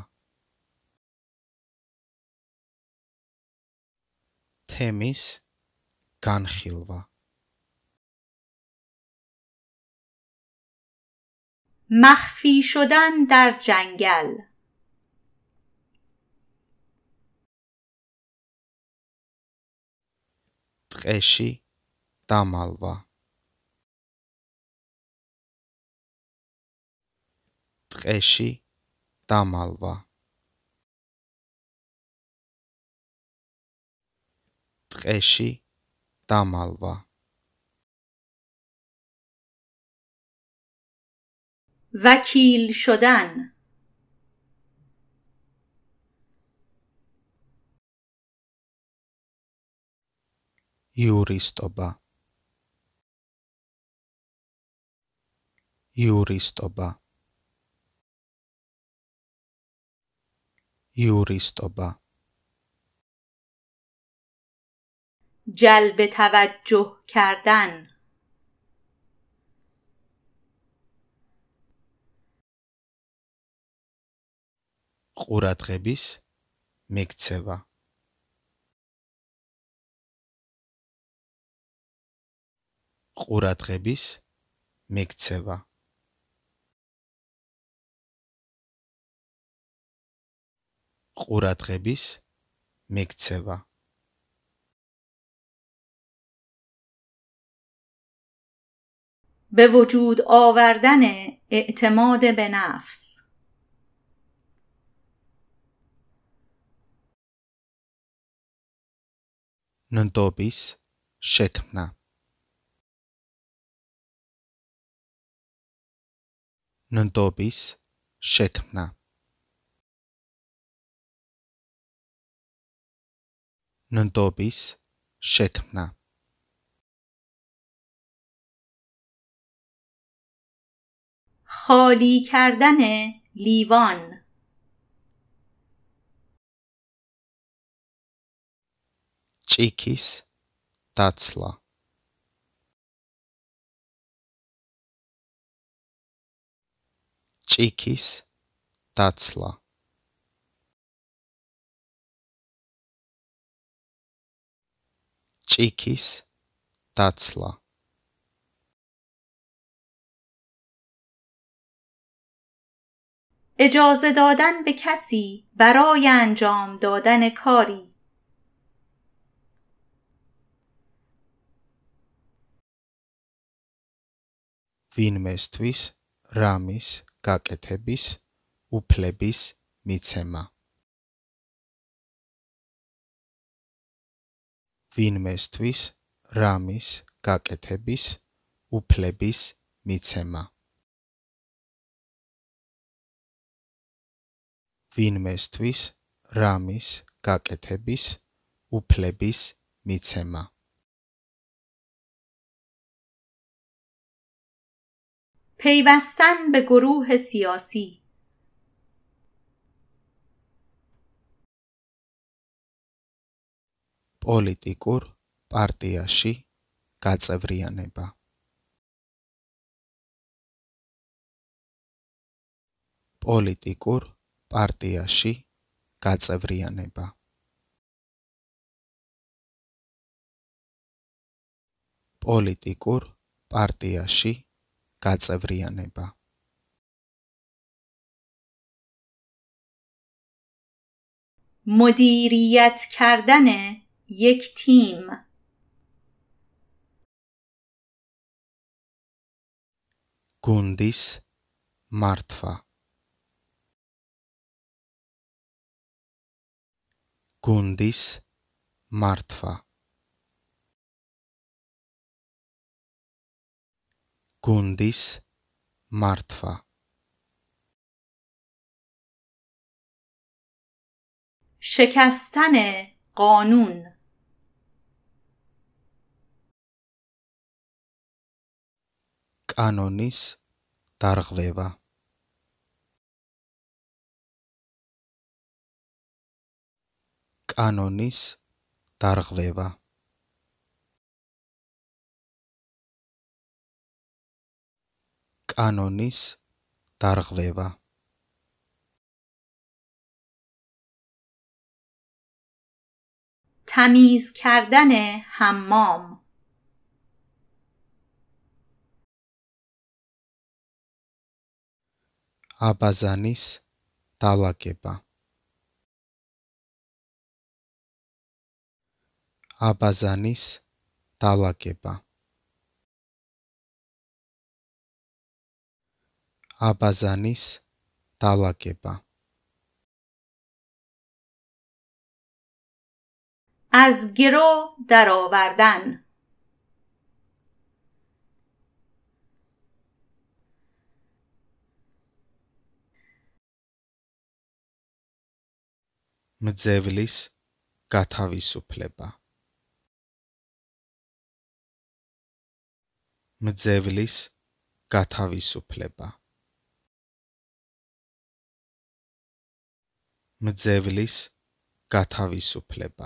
თემის განხილვა مخفی شدن در جنگل. ტყეში დამალვა. ტყეში დამალვა. ტყეში დამალვა. وکیل شدن. იურისტობა. იურისტობა. იურისტობა. جلب توجه کردن. ყურადღების მიქცევა. ყურადღების მიქცევა. ყურადღების მიქცევა. به وجود آوردن اعتماد به نفس. ნდობის შექმნა. ნდობის შექმნა. ნდობის შექმნა. خالی کردن لیوان. ჭიქის დაცლა. ჭიქის დაცლა. ჭიქის დაცლა. اجازه دادن به کسی برای انجام دادن کاری. ვინმესთვის რამის გაკეთების უფლების მიცემა. ვინმესთვის რამის გაკეთების უფლების მიცემა. ვინმესთვის რამის გაკეთების უფლების მიცემა. پیوستن به گروه سیاسی. პოლიტიკურ პარტიაში გაწევრიანება. პოლიტიკურ პარტიაში გაწევრიანება. პოლიტიკურ პარტიაში გაწევრიანება. مدیریت کردن یک تیم. გუნდის მართვა. გუნდის მართვა. გუნდის მართვა. شکستن قانون. კანონის დარღვევა. კანონის დარღვევა. კანონის დარღვევა. تمیز کردن حمام. აბაზანის დალაგება აბაზანის დალაგება აბაზანის დალაგება از گرو درآوردن მძევლის გათავისუფლება მძევლის გათავისუფლება მძევლის გათავისუფლება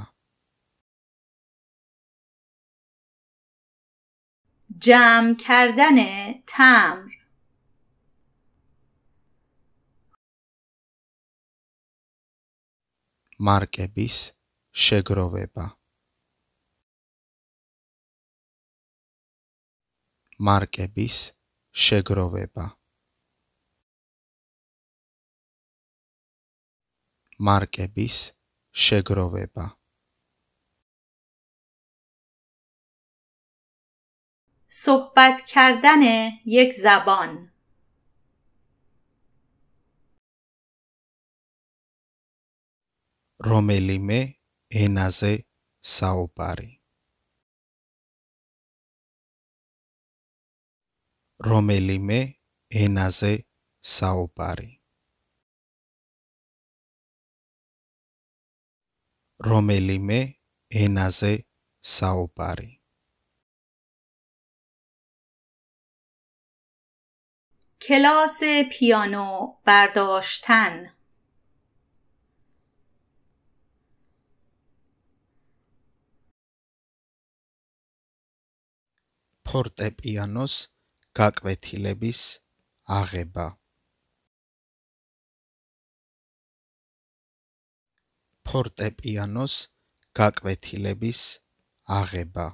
جمع کردن تمر მარკების შეგროვება მარკების შეგროვება მარკების შეგროვება صحبت کردن یک زبان რომელიმე ენაზე საუბარი რომელიმე ენაზე საუბარი რომელიმე ენაზე საუბარი کلاس پیانو برداشتن ფორტეპიანოს გაკვეთილების აღება ფორტეპიანოს გაკვეთილების აღება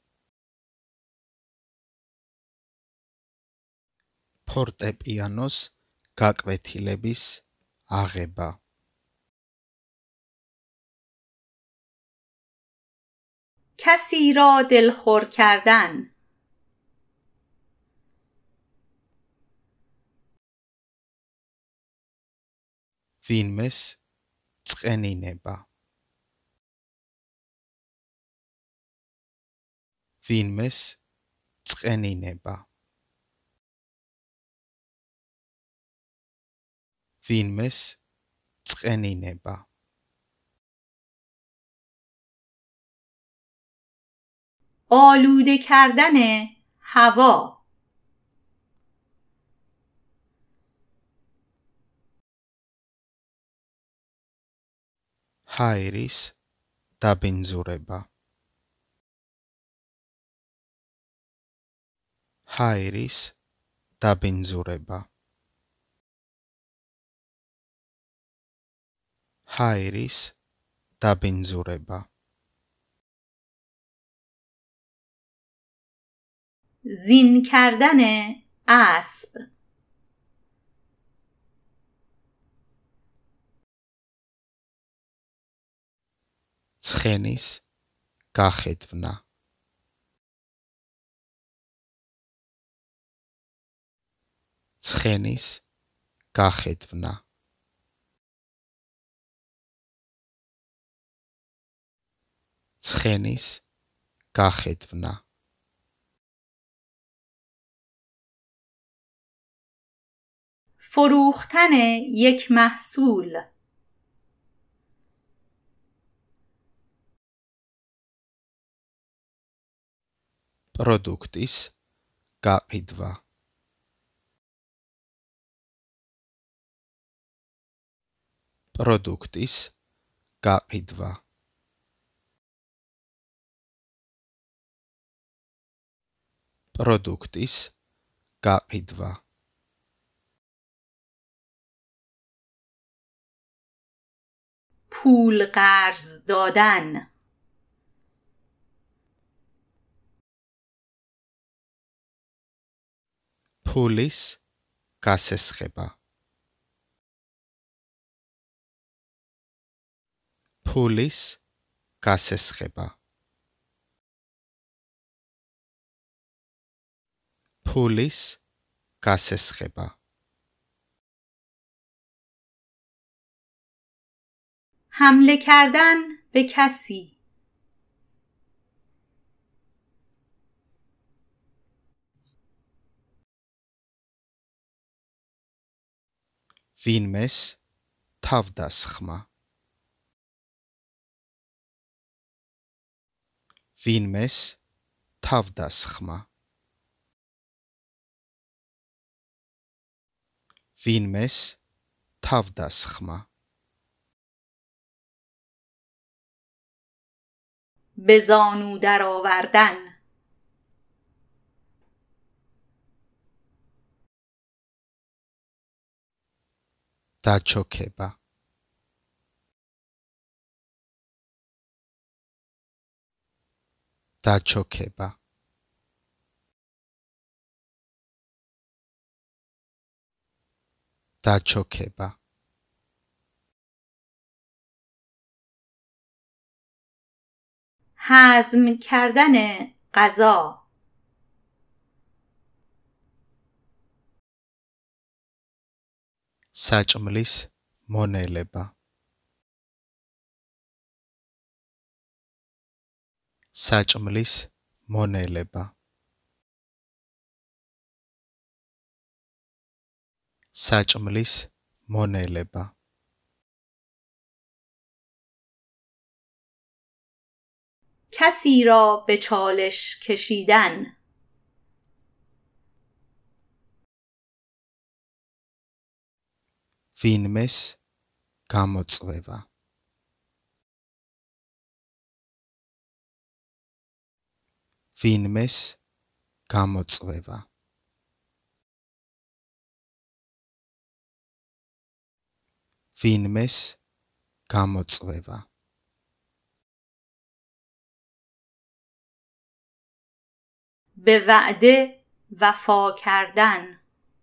ფორტეპიანოს გაკვეთილების აღება کسی را دلخور کردن ვინმეს წყენინება ვინმეს წყენინება ვინმეს წყენინება آلوده کردن هوا ჰაერის დაბინძურება ჰაერის დაბინძურება ჰაერის დაბინძურება زین کردن اسب ცხენის გახედვნა ცხენის გახედვნა ცხენის გახედვნა فروختن یک محصول პროდუქტის გაყიდვა პროდუქტის გაყიდვა პროდუქტის გაყიდვა پول قرض دادن ფულის გასესხება ფულის გასესხება ფულის გასესხება حمله کردن به کسی ვინმეს თავდასხმა ვინმეს თავდასხმა ვინმეს თავდასხმა به زانو درآوردن დაჩოქება დაჩოქება დაჩოქება هضم کردن غذا საჭმლის მონელება საჭმლის მონელება საჭმლის მონელება کسی را به چالش کشیدن ვინმეს გამოწვევა ვინმეს გამოწვევა ვინმეს გამოწვევა به وعده وفا کردن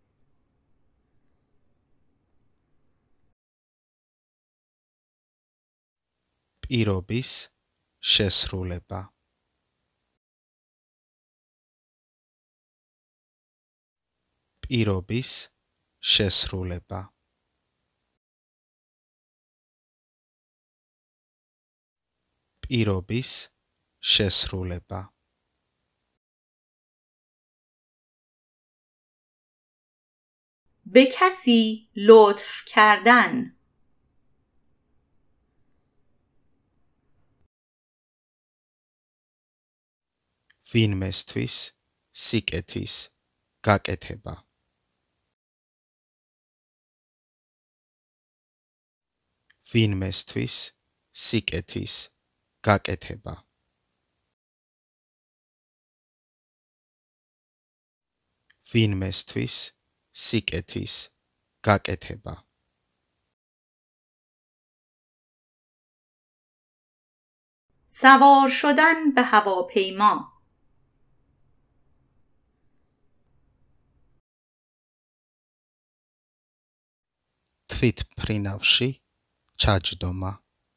პირობის შესრულება პირობის შესრულება პირობის შესრულება به کسی لطف کردن ვინმესთვის სიკეთის გაკეთება ვინმესთვის სიკეთის გაკეთება ვინმესთვის სიკეთის გაკეთება سوار شدن به هواپیما თვითმფრინავში ჩაჯდომა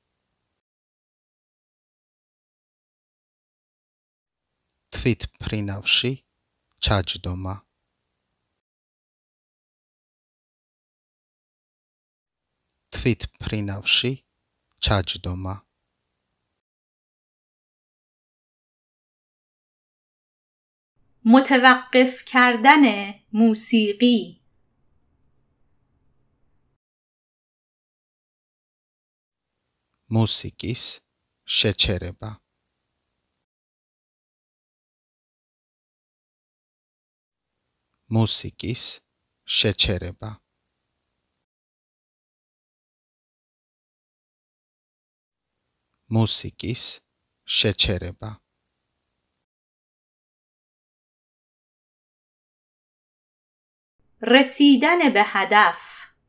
თვითმფრინავში ჩაჯდომა თვითმფრინავში ჩაჯდომა متوقف کردن موسیقی მუსიკის შეჩერება მუსიკის შეჩერება მუსიკის შეჩერება رسیدن به هدف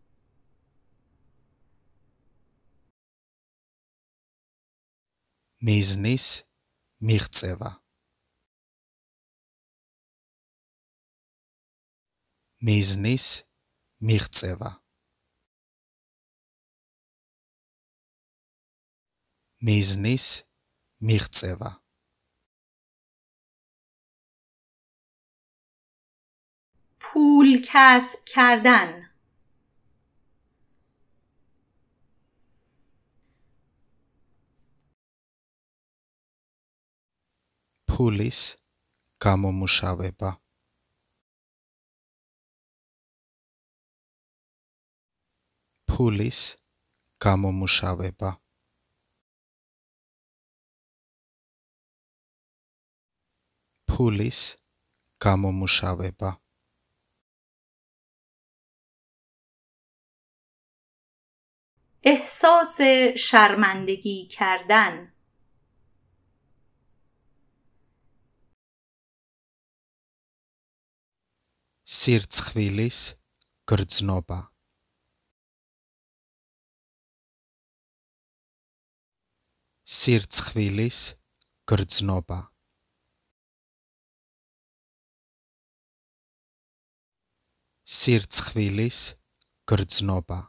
მიზნის მიღწევა მიზნის მიღწევა მიზნის მიღწევა پول کسب کردن ფულის გამომუშავება ფულის გამომუშავება ფულის გამომუშავება احساس شرمندگی کردن სირცხვილის გრძნობა სირცხვილის გრძნობა სირცხვილის გრძნობა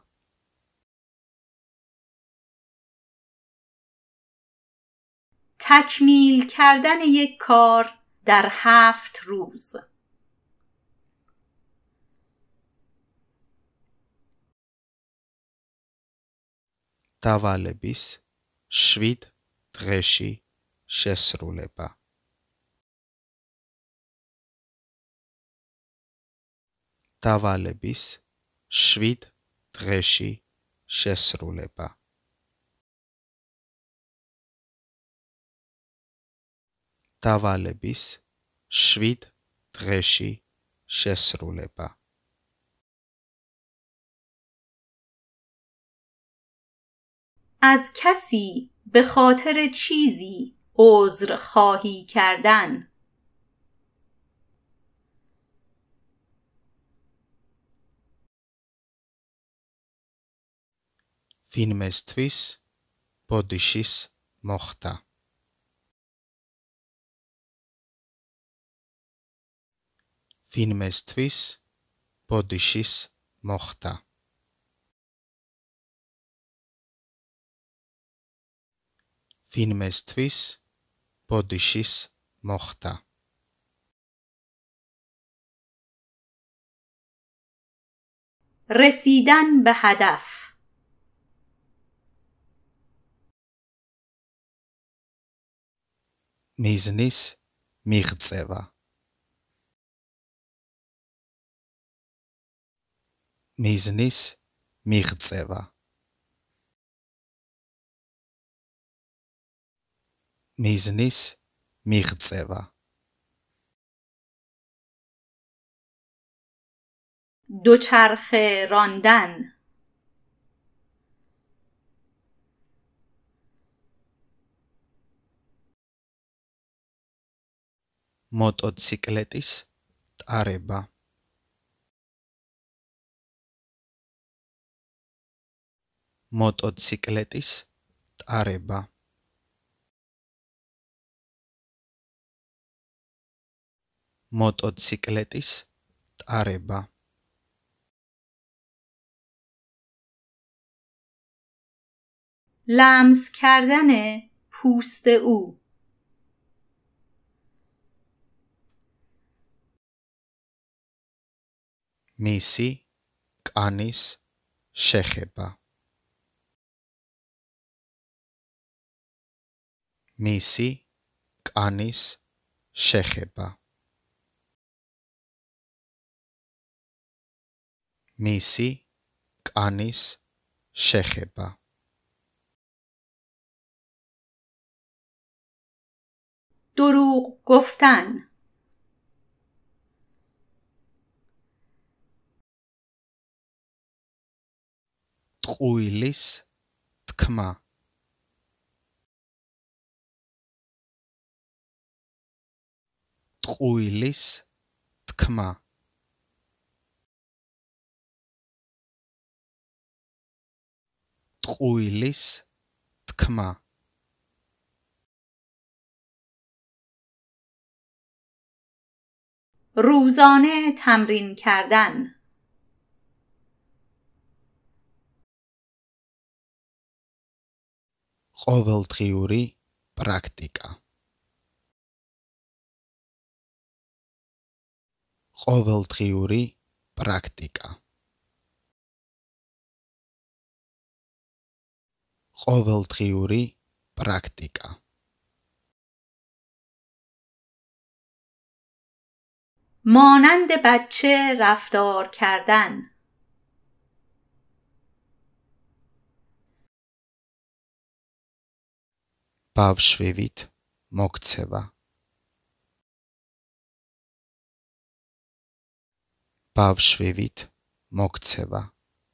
تکمیل کردن یک کار در 7 روز დავალების 7 დღეში შესრულება დავალების 7 დღეში შესრულება დავალების 7 დღეში შესრულება از کسی به خاطر چیزی عذر خواهی کردن ვინმესთვის ბოდიშის მოხდა ვინმესთვის ბოდიშის მოხდა ვინმესთვის ბოდიშის მოხდა رسیدن به هدف მიზნის მიღწევა მიზნის მიღწევა მიზნის მიღწევა دوچرخه راندن მოტოციკლეტის ტარება მოტოციკლეტის ტარება მოტოციკლეტის ტარება لمس کردن پوست او მისი კანის შეხება მისი კანის შეხება მისი კანის შეხება دروغ گفتن ტყუილის თქმა ტყუილის თქმა ტყუილის თქმა روزانه تمرین کردن ყოველდღიური პრაქტიკა. ყოველდღიური პრაქტიკა. ყოველდღიური პრაქტიკა. مانند بچه رفتار کردن. ბავშვივით მოქცევა. ბავშვივით მოქცევა.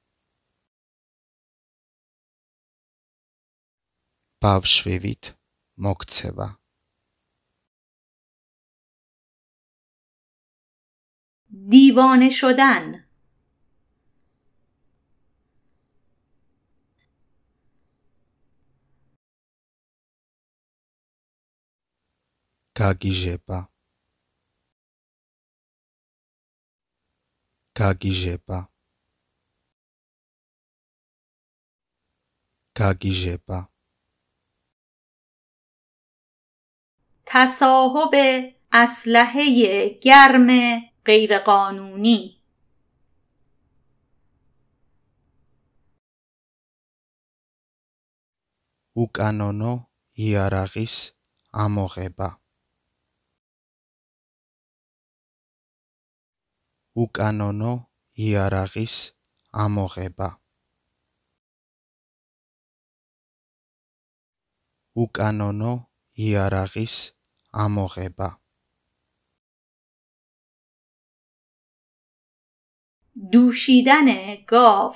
ბავშვივით მოქცევა. دیوانه شدن. გაგიჟება. გაგიჟება. გაგიჟება. تصاحب اسلحه گرم غیرقانونی. უკანონო იარაღის ამოღება. უკანონო იარაღის ამოღება. უკანონო იარაღის ამოღება. دوشیدن گاو.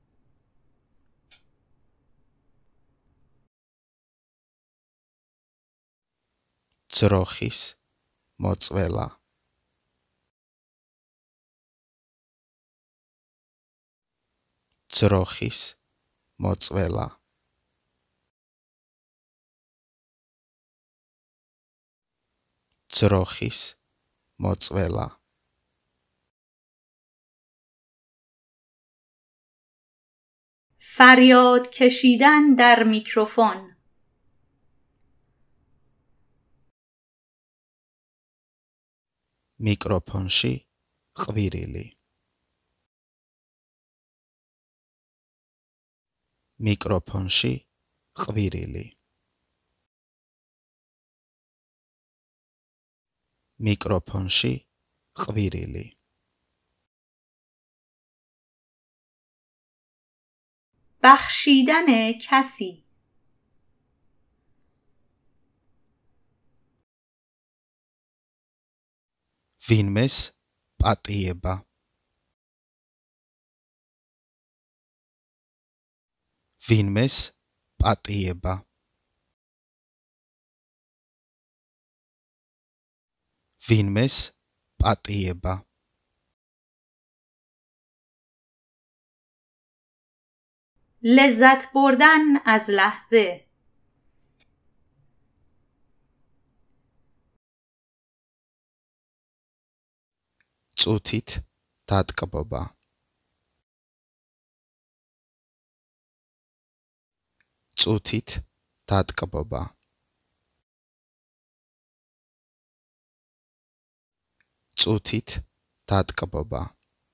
ძროხის მოწველა. ძროხის მოწველა. ძროხის მოწველა. فریاد کشیدن در میکروفون. მიკროფონში ყვირილი. მიკროფონში ყვირილი. მიკროფონში ყვირილი. بخشیدن کسی. ვინმეს პატიება. ვინმეს პატიება. ვინმეს პატიება. لذت بردن از لحظه. წუთით დატკბობა. წუთით დატკბობა. წუთით დატკბობა.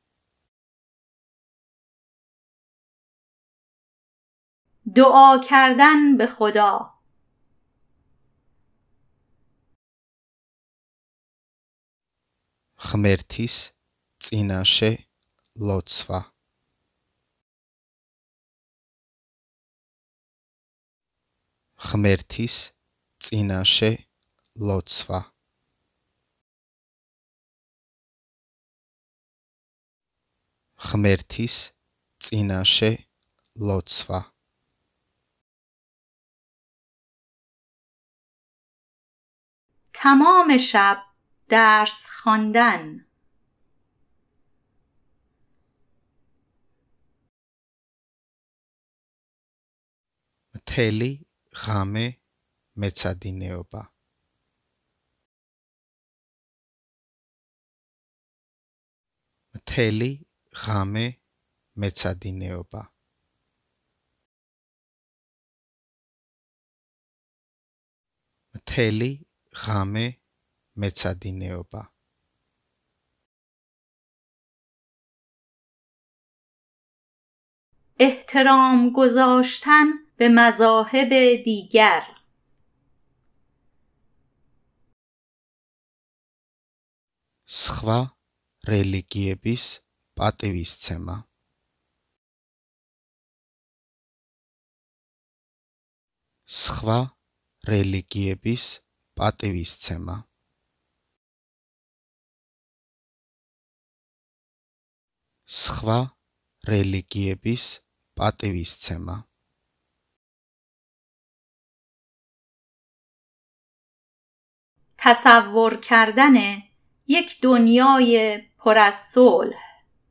دعا کردن به خدا. ღმერთის წინაშე ლოცვა. ღმერთის წინაშე ლოცვა. ღმერთის წინაშე ლოცვა. تمام شب درس خواندن. მთელი ღამე მეცადინეობა. მთელი ღამე მეცადინეობა. მთელი ღამე მეცადინეობა. احترام گذاشتن به مذاهب دیگر. სხვა რელიგიების პატივისცემა. სხვა რელიგიების პატივისცემა. სხვა რელიგიების პატივისცემა. تصور کردن یک دنیای پر از صلح.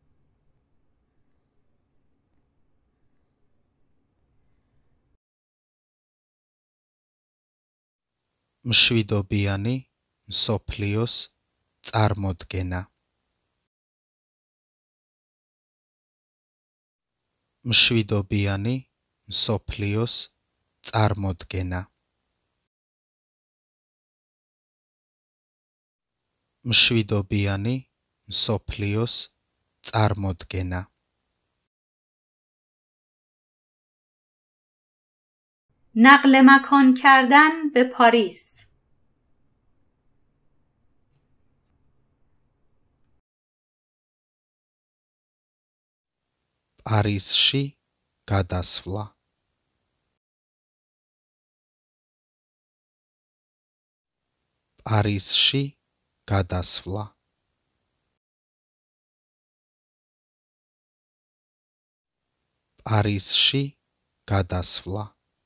მშვიდობიანი მსოფლიოს წარმოდგენა. მშვიდობიანი მსოფლიოს წარმოდგენა. მშვიდობიანი მსოფლიოს წარმოდგენა. نقل مکان کردن به پاریس. პარიზში გადასვლა. პარიზში გადასვლა. პარიზში გადასვლა.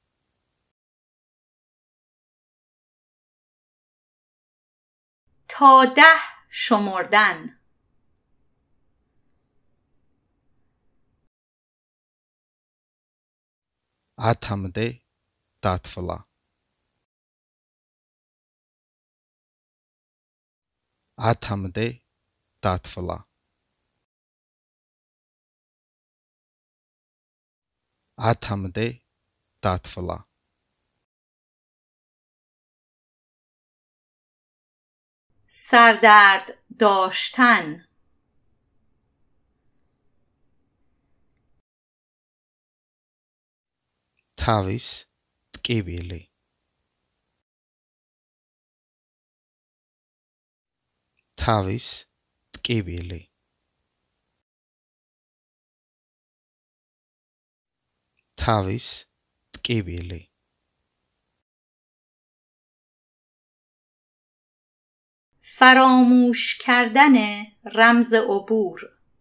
تا 10 شمردن. 10-მდე დათვლა. 10-მდე დათვლა. 10-მდე დათვლა. سردرد داشتن. თავის ტკივილი. თავის ტკივილი. თავის ტკივილი. فراموش کردن رمز عبور.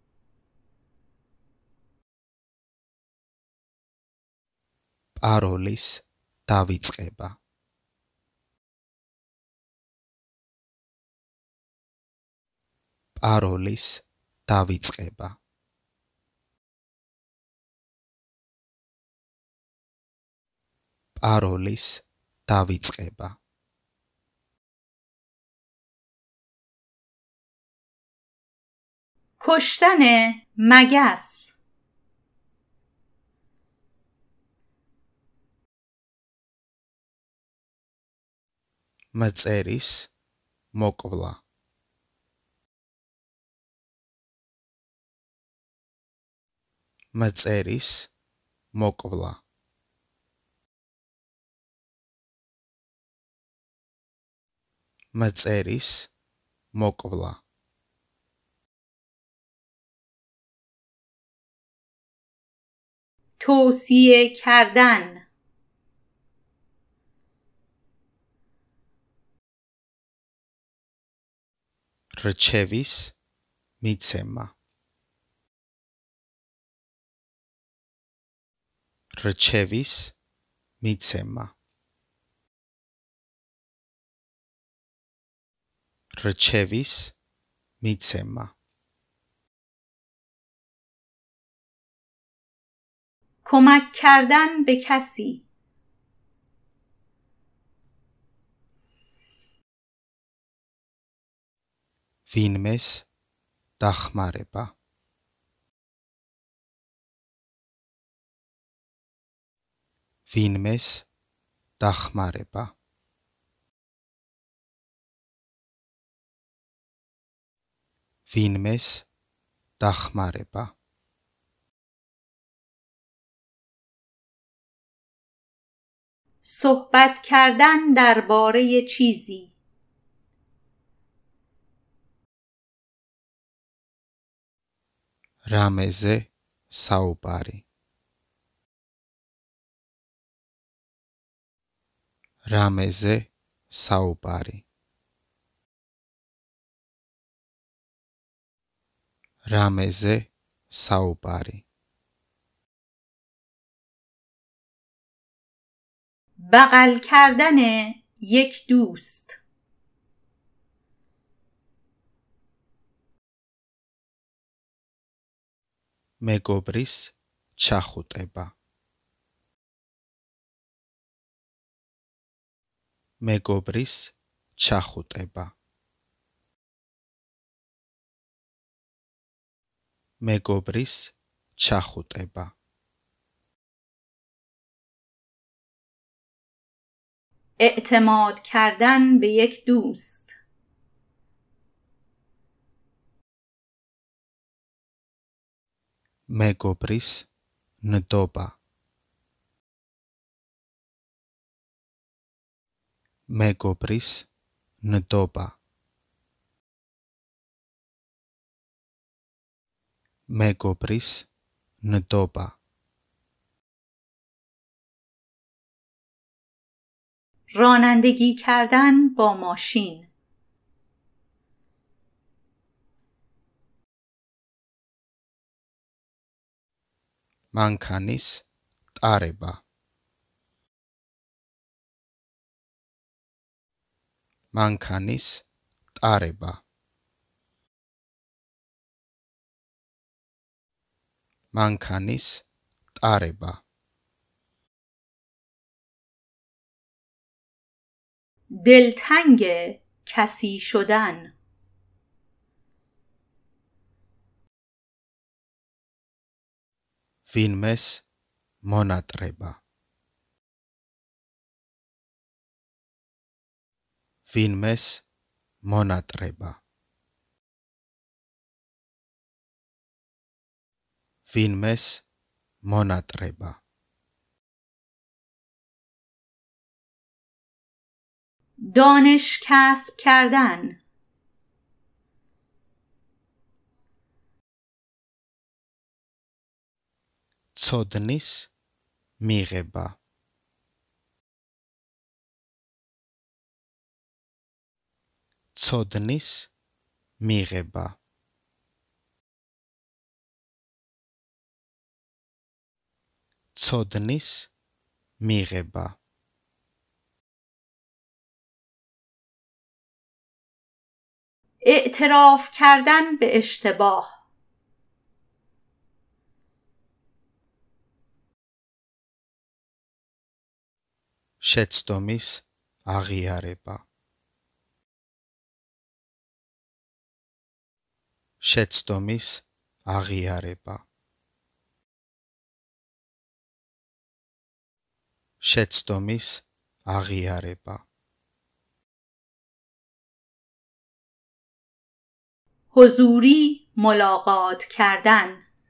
parolis დავიწყება. parolis დავიწყება. parolis დავიწყება. کشتن مگس. მწერის მოკვლა. მწერის მოკვლა. მწერის მოკვლა. توصیه کردن. რჩევის მიცემა. რჩევის მიცემა. რჩევის მიცემა. کمک کردن به کسی. ვინმეს დახმარება. ვინმეს დახმარება. ვინმეს დახმარება. صحبت کردن درباره چیزی. რამეზე საუბარი. რამეზე საუბარი. რამეზე საუბარი. بغل کردن یک دوست. მეგობრის ჩახუტება. მეგობრის ჩახუტება. მეგობრის ჩახუტება. اعتماد کردن به یک دوست. მეგობრის ნდობა. მეგობრის ნდობა. მეგობრის ნდობა. رانندگی کردن با ماشین. მანქანის ტარება. მანქანის ტარება. მანქანის ტარება. دلتنگ کسی شدن. ვინმეს მონატრება. ვინმეს მონატრება. ვინმეს მონატრება. دانش کسب کردن. ცოდნის მიღება. ცოდნის მიღება. ცოდნის მიღება. اعتراف کردن به اشتباه. შეცდომის აღიარება. შეცდომის აღიარება. შეცდომის აღიარება. حضوری ملاقات کردن.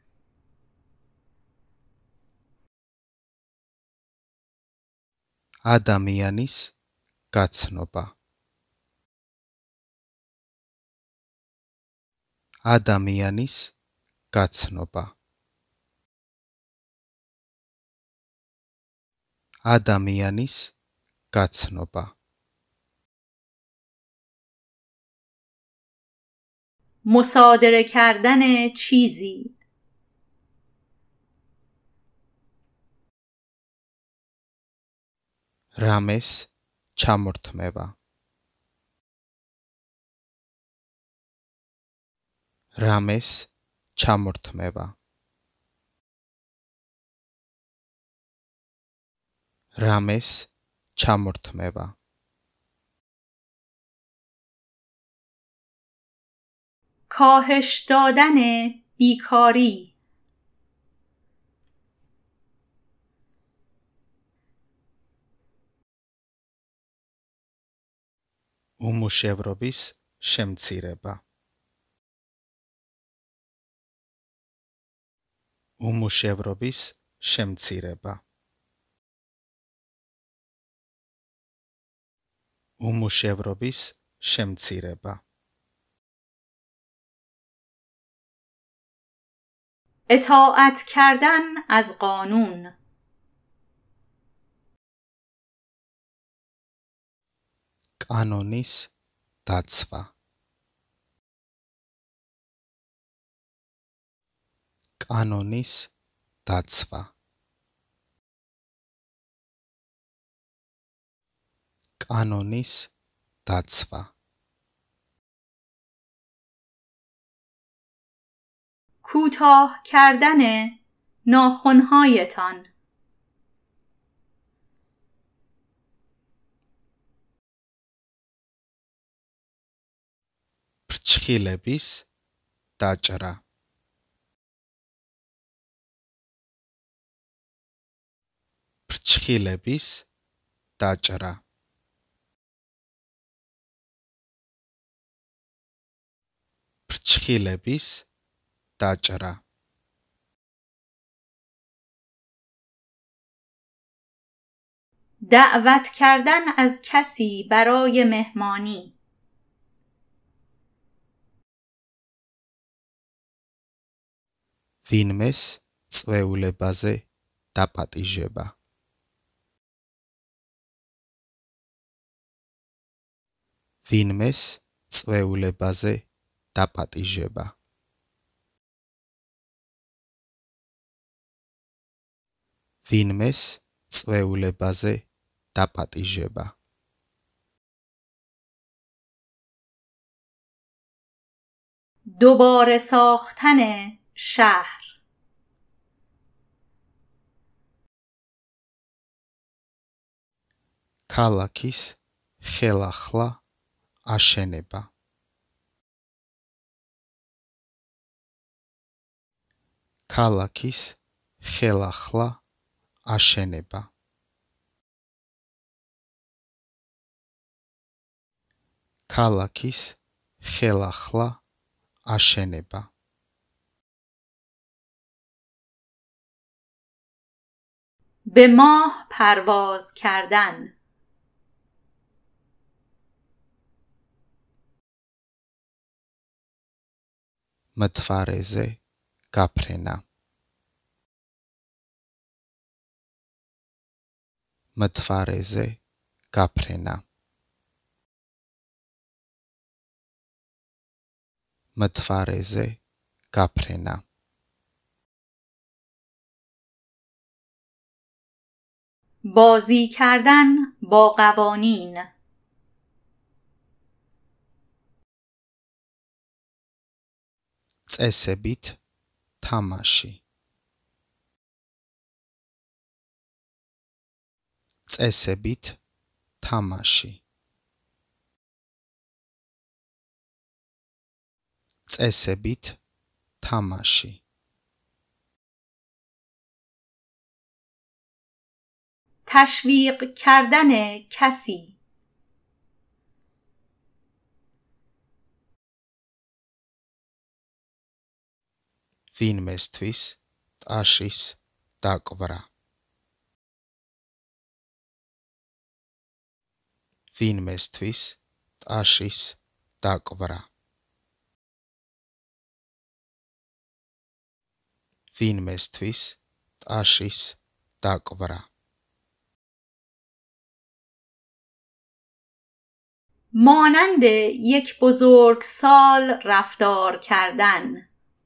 ადამიანის გაცნობა. ადამიანის გაცნობა. ადამიანის გაცნობა. مصادره کردن چیزی. რამეს ჩამორთმევა. რამეს ჩამორთმევა. რამეს ჩამორთმევა. کاهش دادن بیکاری. უმუშევრობის შემცირება. უმუშევრობის შემცირება უმუშევრობის შემცირება اطاعت کردن از قانون კანონის დაცვა კანონის დაცვა კანონის დაცვა کوتاه کردن ناخن‌هایتان ფრჩხილების დაჭრა ფრჩხილების დაჭრა ფრჩხილების დაჭრა دعوت کردن از کسی برای مهمانی ვინმეს წვეულებაზე დაპატიჟება ვინმეს წვეულებაზე დაპატიჟება ვინმეს წვეულებაზე დაპატიჟება دوباره ساختن شهر ქალაქის ხელახლა აშენება ქალაქის ხელახლა აშენება ქალაქის ხელახლა აშენება به ماه پرواز کردن მთვარეზე გაფრენა მთვარეზე გაფრენა მთვარეზე გაფრენა بازی کردن با قوانین წესებით თამაში წესებით თამაში წესებით თამაში تشویق کردن کسی ვინმესთვის ტაშის დაკვრა ვინმესთვის ტაშის დაკვრა ვინმესთვის ტაშის დაკვრა مانند یک بزرگسال رفتار کردن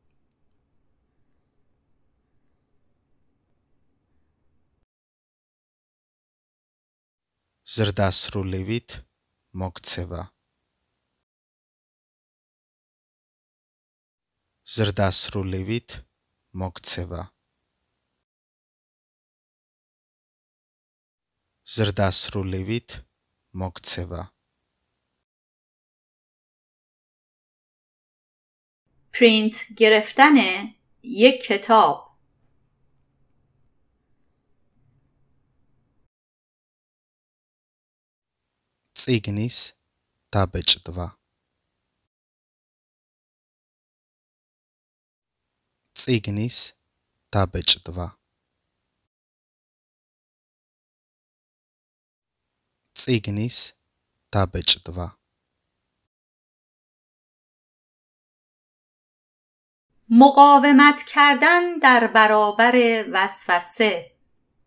ზრდასრულივით მოქცევა ზრდასრულივით მოქცევა ზრდასრულივით მოქცევა پرینت گرفتن یک کتاب წიგნის დაბეჭდვა წიგნის დაბეჭდვა წიგნის დაბეჭდვა مقاومت کردن در برابر وسوسه.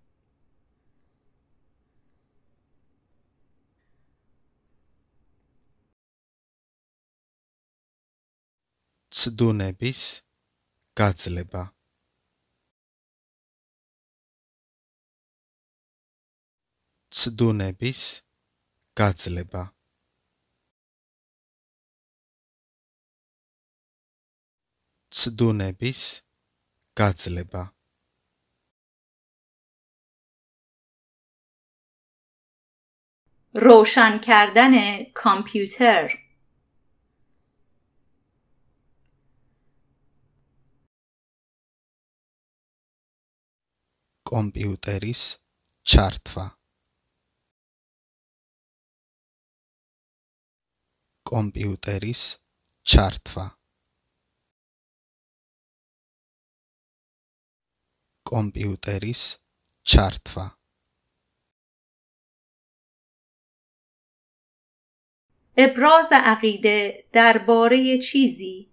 ცდუნების გაძლება ცდუნების გაძლება ცდუნების გაძლება روشن کردن کامپیوتر. კომპიუტერის ჩართვა კომპიუტერის ჩართვა კომპიუტერის ჩართვა ابراز عقیده درباره چیزی.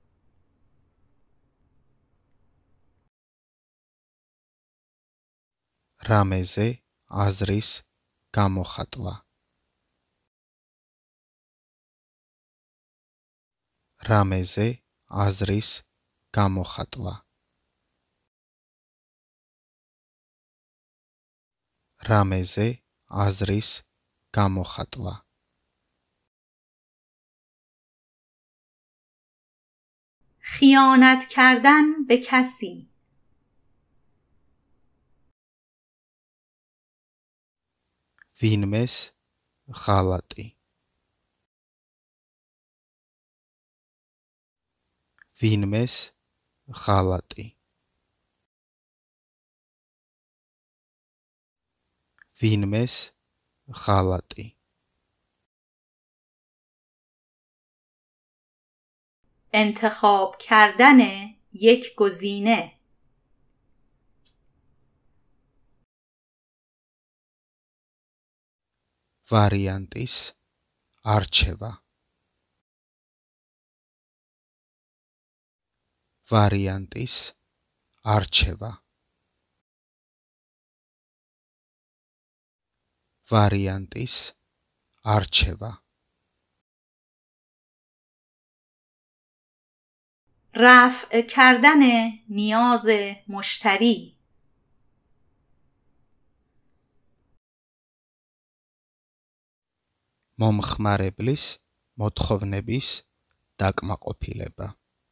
რამეზე აზრის გამოხატვა რამეზე აზრის გამოხატვა რამეზე აზრის გამოხატვა خیانت کردن به کسی. ვინმეს ღალატი ვინმეს ღალატი ვინმეს ღალატი انتخاب کردن یک گزینه. ვარიანტის არჩევა ვარიანტის არჩევა ვარიანტის არჩევა رفع کردن نیاز مشتری. მომხმარებლის მოთხოვნების დაკმაყოფილება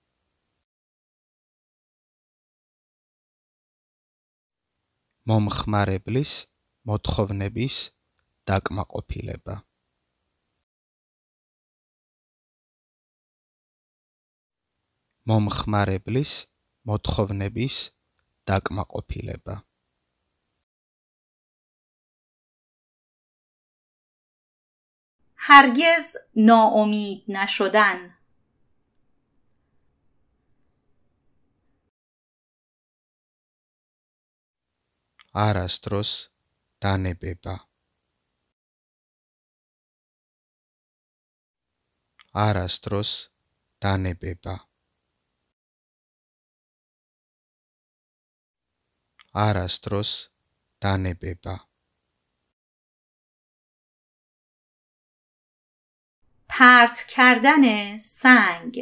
მომხმარებლის მოთხოვნების დაკმაყოფილება მომხმარებლის მოთხოვნების დაკმაყოფილება هرگز ناامید نشدن. არასდროს დანებება არასდროს დანებება არასდროს დანებება پرت کردن سنگ.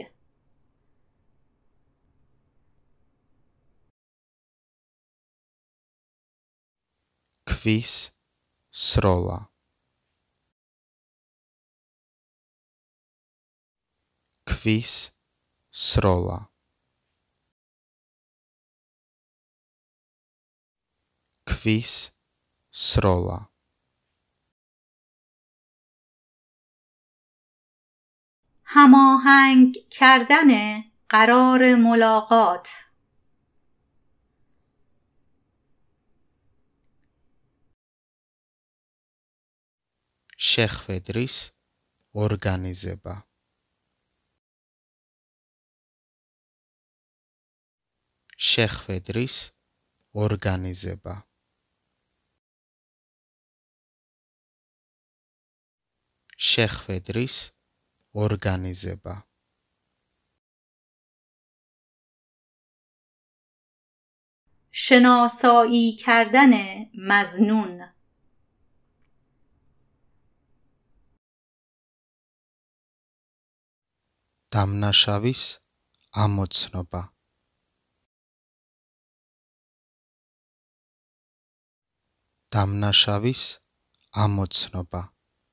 ქვის სროლა ქვის სროლა ქვის სროლა هماهنگ کردن قرار ملاقات. შეხვედრის ორგანიზება შეხვედრის ორგანიზება შეხვედრის ორგანიზება شناسایی کردن مظنون დამნაშავის ამოცნობა დამნაშავის ამოცნობა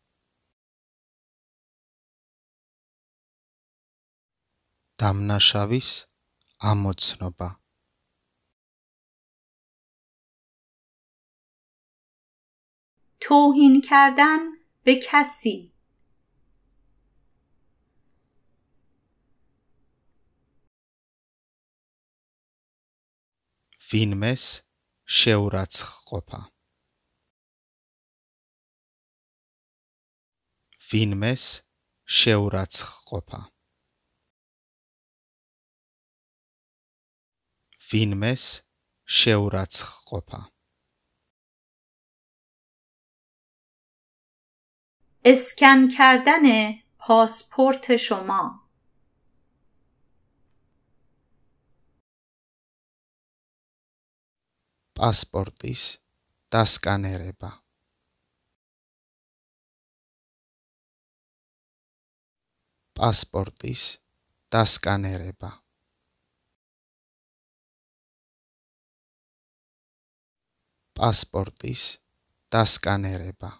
დამნაშავის ამოცნობა توهین کردن به کسی ვინმეს შეურაცხყოფა ვინმეს შეურაცხყოფა ვინმეს შეურაცხყოფა اسکن کردن پاسپورت شما პასპორტის დასკანერება პასპორტის დასკანერება პასპორტის დასკანერება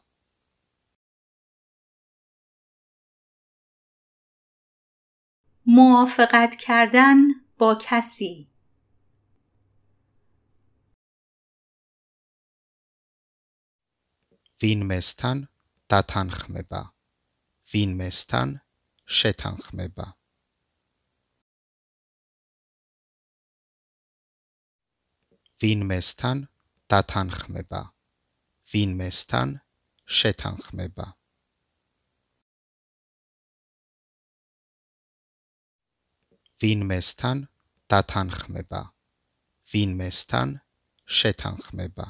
موافقت کردن با کسی ვინმესთან დათანხმება ვინმესთან შეთანხმება ვინმესთან დათანხმება ვინმესთან შეთანხმება ვინმესთან დათანხმება ვინმესთან შეთანხმება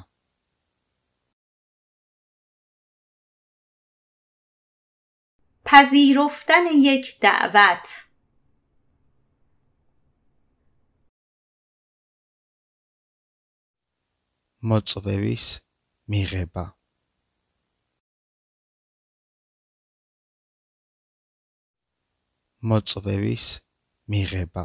پذیرفتن یک دعوت მოწვევის მიღება მოწვევის მიღება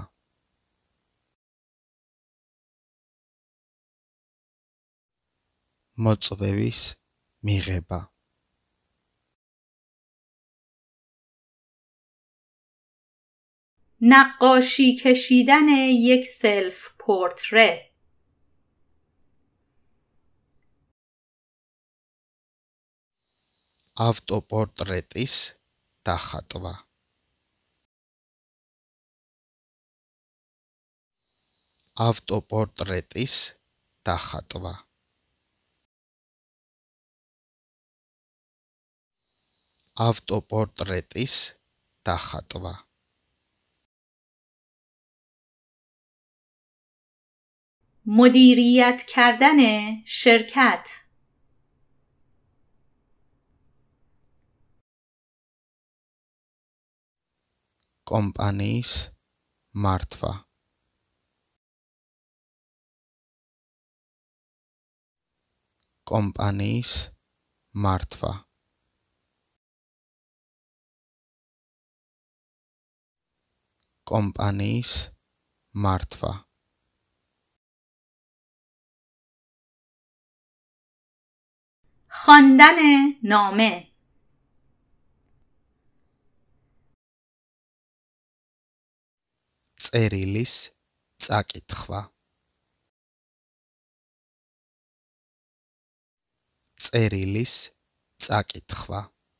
მოწვევის მიღება نقاشی کشیدن یک سلف پورتره ავტოპორტრეტის დახატვა ავტოპორტრეტის დახატვა ავტოპორტრეტის დახატვა مدیریت کردن شرکت კომპანიის მართვა კომპანიის მართვა კომპანიის მართვა خواندن نامه წერილის წაკითხვა წერილის წაკითხვა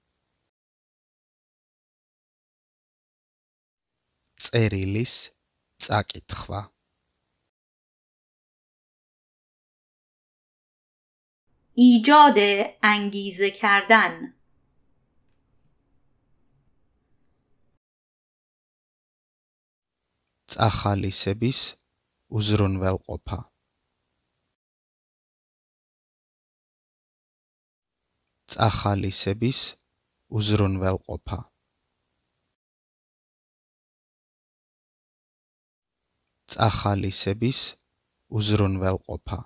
წერილის წაკითხვა ایجاد انگیزه کردن წახალისების უზრუნველყოფა წახალისების უზრუნველყოფა წახალისების უზრუნველყოფა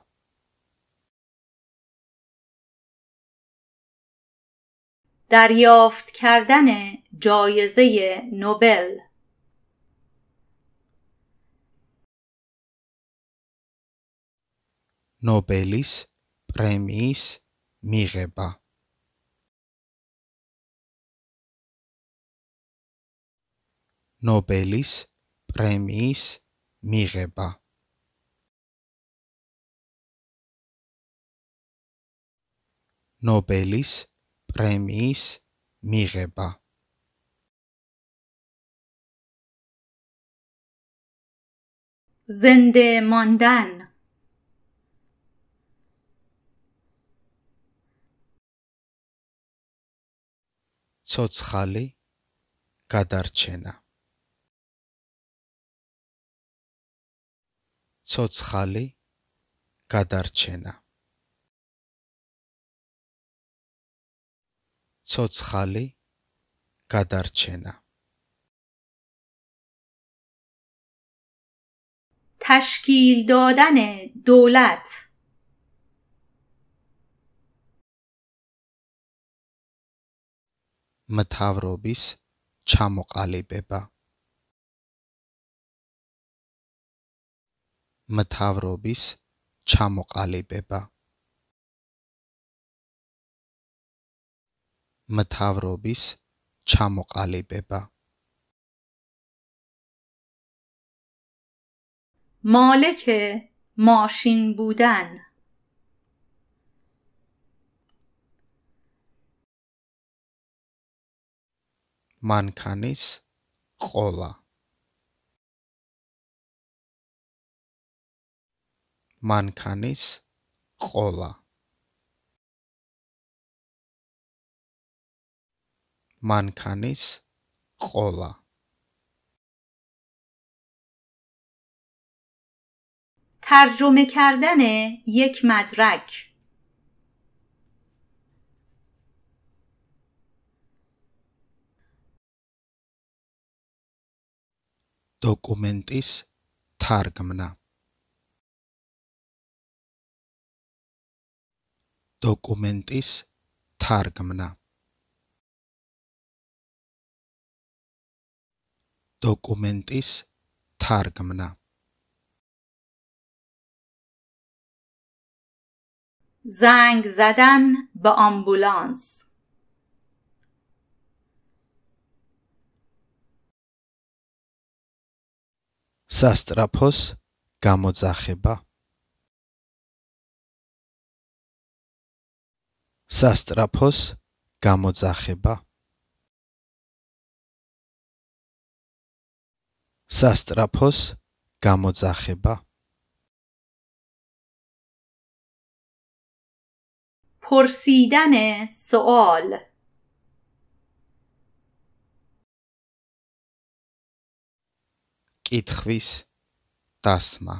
دریافت کردن جایزه نوبل ნობელის პრემიის მიღება ნობელის პრემიის მიღება ნობელის პრემიის მიღება زنده ماندن ცოცხალი გადარჩენა ცოცხალი გადარჩენა ცოცხალი გადარჩენა تشکیل دادن دولت მთავრობის ჩამოყალიბება მთავრობის ჩამოყალიბება მთავრობის ჩამოყალიბება مالک ماشین بودن მანქანის ყოლა მანქანის ყოლა მანქანის ყოლა ترجمه کردن یک مدرک დოკუმენტის თარგმნა დოკუმენტის თარგმნა დოკუმენტის თარგმნა زنگ زدن به آمبولانس სასტრაფოს გამოძახება სასტრაფოს გამოძახება სასტრაფოს გამოძახება پرسیدن سوال კითხვის დასმა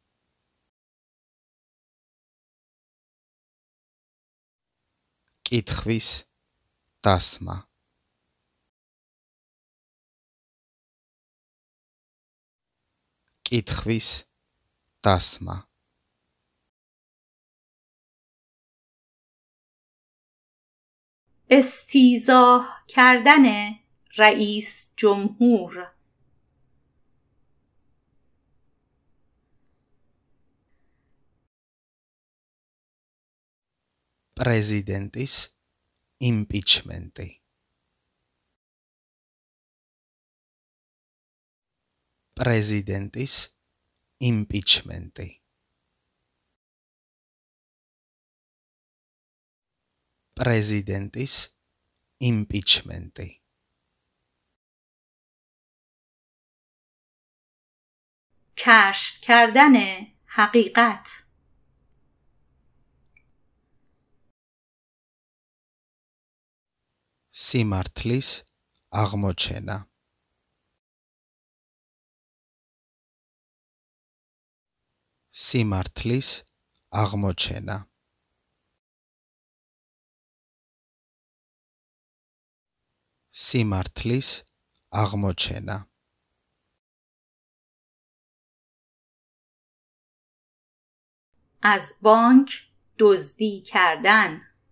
კითხვის დასმა კითხვის დასმა استیضاح کردن رئیس جمهور პრეზიდენტის იმპიჩმენტი პრეზიდენტის იმპიჩმენტი პრეზიდენტის იმპიჩმენტი کشف کردن حقیقت სიმართლის აღმოჩენა. 。 სიმართლის აღმოჩენა. სიმართლის აღმოჩენა. از بانک دزدی کردن.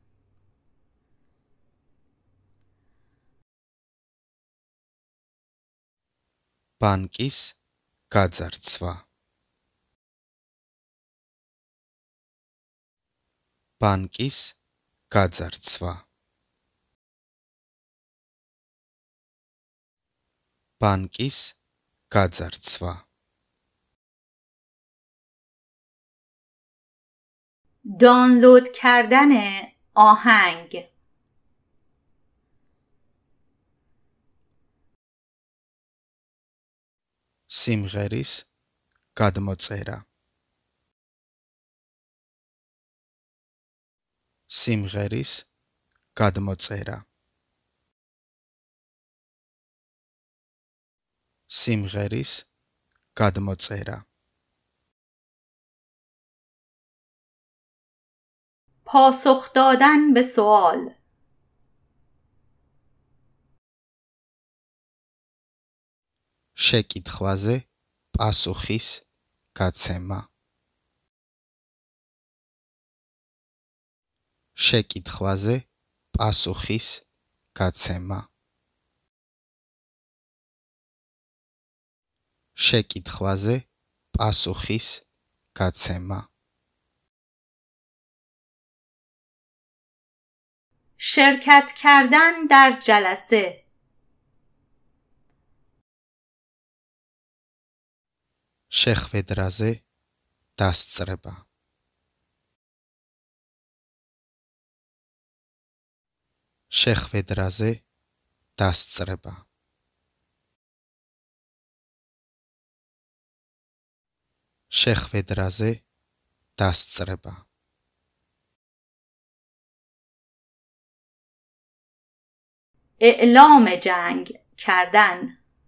ბანკის გაძარცვა. ბანკის გაძარცვა. ბანკის გაძარცვა. دانلود کردن آهنگ. სიმღერის გადმოწერა. სიმღერის გადმოწერა. სიმღერის გადმოწერა. پاسخ دادن به سوال. შეკითხვაზე პასუხის გაცემა. შეკითხვაზე პასუხის გაცემა. შეკითხვაზე პასუხის გაცემა. شرکت کردن در جلسه. შეხვედრაზე დასწრება. შეხვედრაზე დასწრება. შეხვედრაზე დასწრება. اعلام جنگ کردن.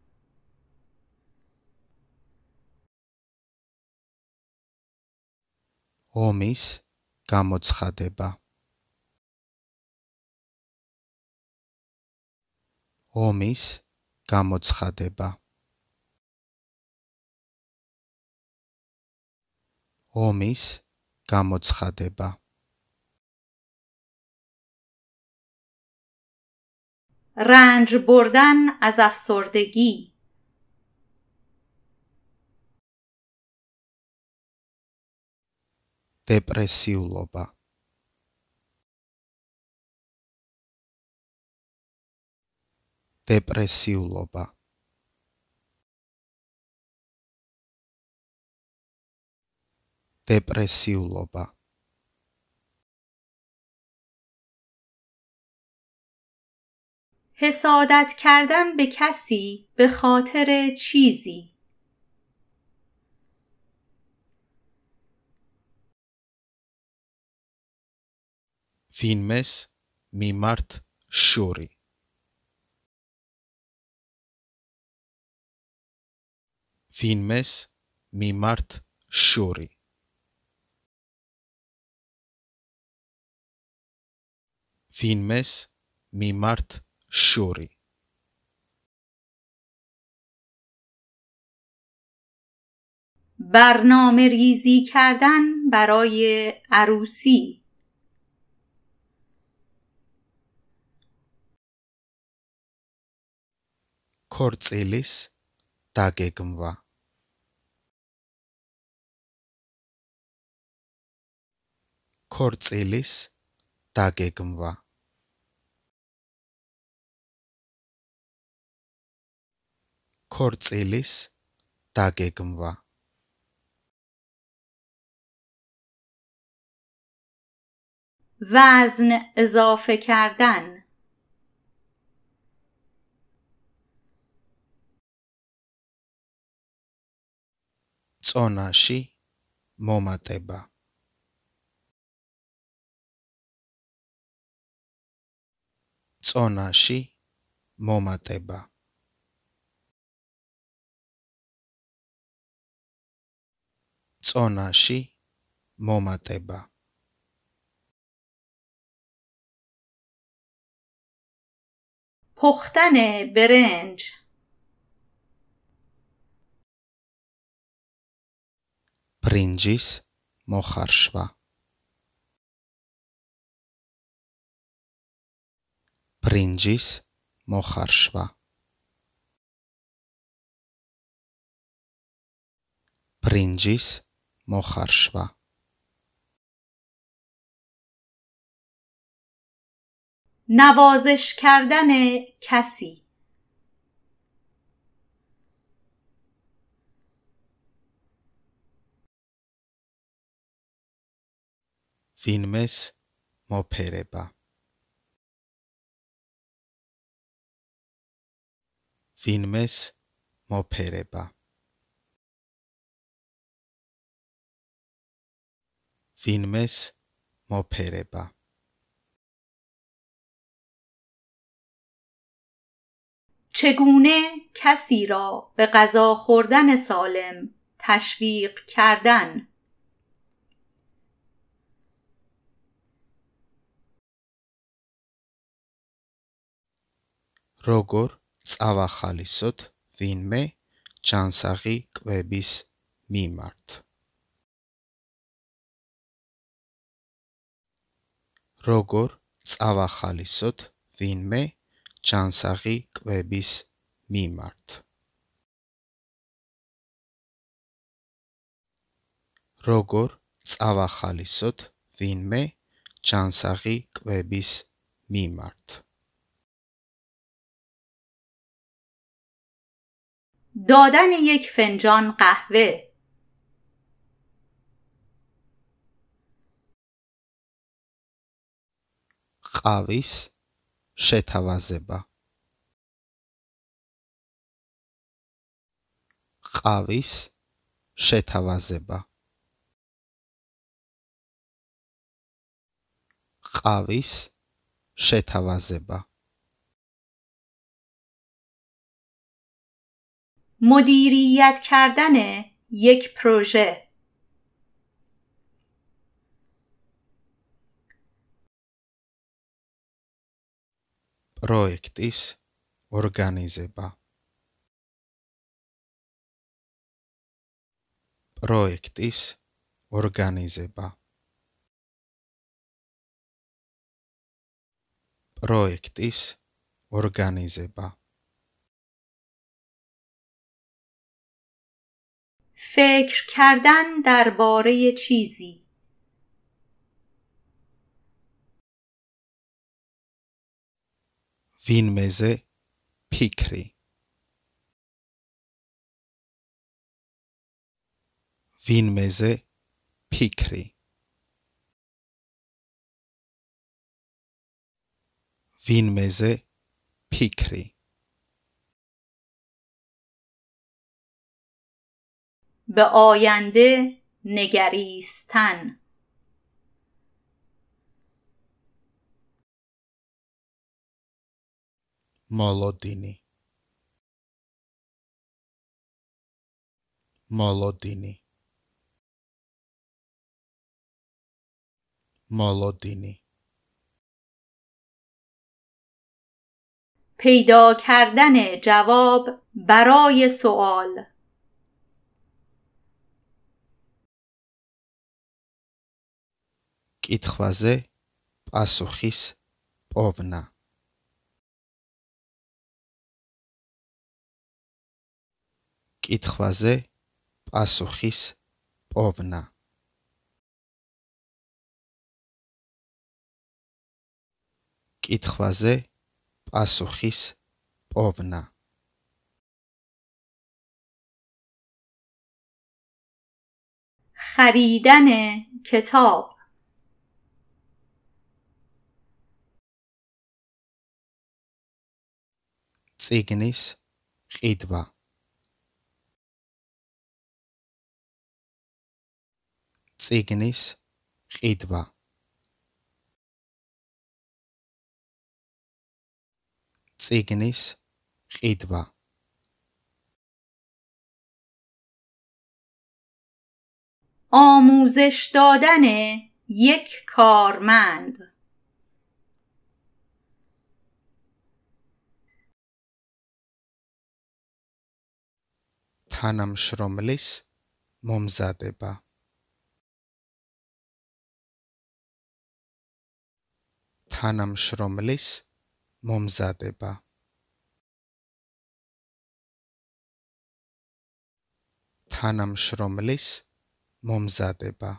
ომის გამოცხადება. ომის გამოცხადება. ომის გამოცხადება. رنج بردن از افسردگی. დეპრესიულობა. დეპრესიულობა. დეპრესიულობა. حسادت کردن به کسی به خاطر چیزی. ვინმეს მიმართ შური. ვინმეს მიმართ შური. ვინმეს მიმართ შური. برنامه ریزی کردن برای عروسی. ქორწილის დაგეგმვა. ქორწილის დაგეგმვა. ქორწილის დაგეგმვა. وزن اضافه کردن. წონაში მომატება. წონაში მომატება. წონაში მომატება پختن برنج ბრინჯის მოხარშვა ბრინჯის მოხარშვა ბრინჯის მოხარშვა نوازش کردن کسی ვინმეს მოფერება ვინმეს მოფერება ვინმეს მოფერება چگونه کسی را به غذا خوردن سالم تشویق کردن როგორ წავახალისოთ ვინმე ჯანსაღი კვების მიმართ როგორ წავახალისოთ ვინმე ჯანსაღი კვების მიმართ როგორ წავახალისოთ ვინმე ჯანსაღი კვების მიმართ دادن یک فنجان قهوه ყავის შეთავაზება ყავის შეთავაზება ყავის შეთავაზება مدیریت کردن یک پروژه პროექტის ორგანიზება პროექტის ორგანიზება პროექტის ორგანიზება فکر کردن درباره چیزی ვინმეზე ფიქრი ვინმეზე ფიქრი ვინმეზე ფიქრი به آینده نگریستن молодини молодини молодини پیدا کردن جواب برای سوال კითხვაზე პასუხის პოვნა კითხვაზე პასუხის პოვნა კითხვაზე პასუხის პოვნა خریدن کتاب წიგნის ყიდვა წიგნის ყიდვა წიგნის ყიდვა آموزش دادن یک کارمند. თანამშრომლის მომზადება თანამშრომლის მომზადება თანამშრომლის მომზადება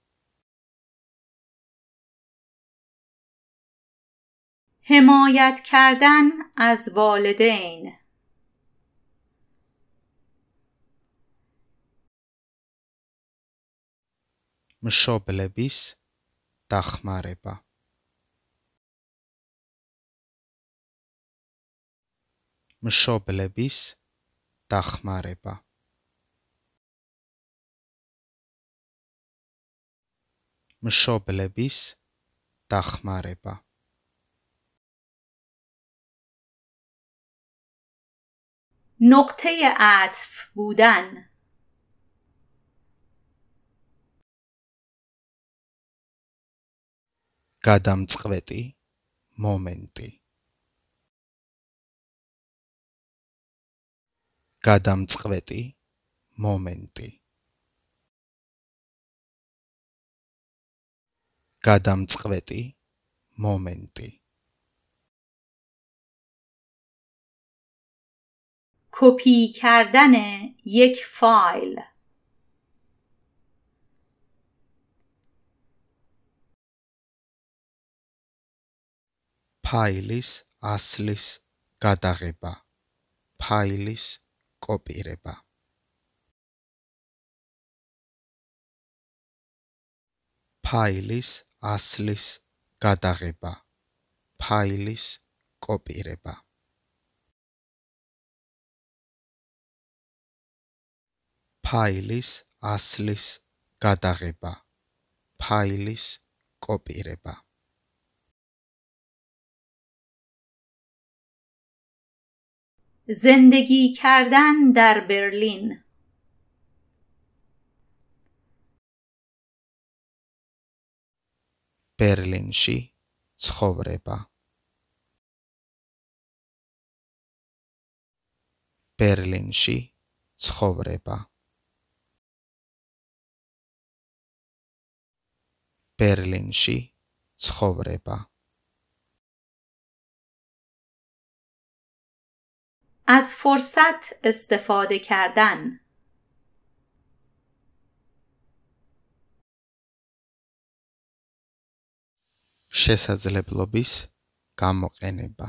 حمایت کردن از والدین. მშობლების დახმარება მშობლების დახმარება მშობლების დახმარება نقطه عطف بودن. გადამწყვეტი მომენტი გადამწყვეტი მომენტი გადამწყვეტი მომენტი کپی کردن یک فایل. ფაილის ასლის გადაღება ფაილის კოპირება ფაილის ასლის გადაღება ფაილის კოპირება ფაილის ასლის გადაღება ფაილის კოპირება زندگی کردن در برلین. ბერლინში ცხოვრება ბერლინში ცხოვრება ბერლინში ცხოვრება از فرصت استفاده کردن. შესაძლებლობის გამოყენება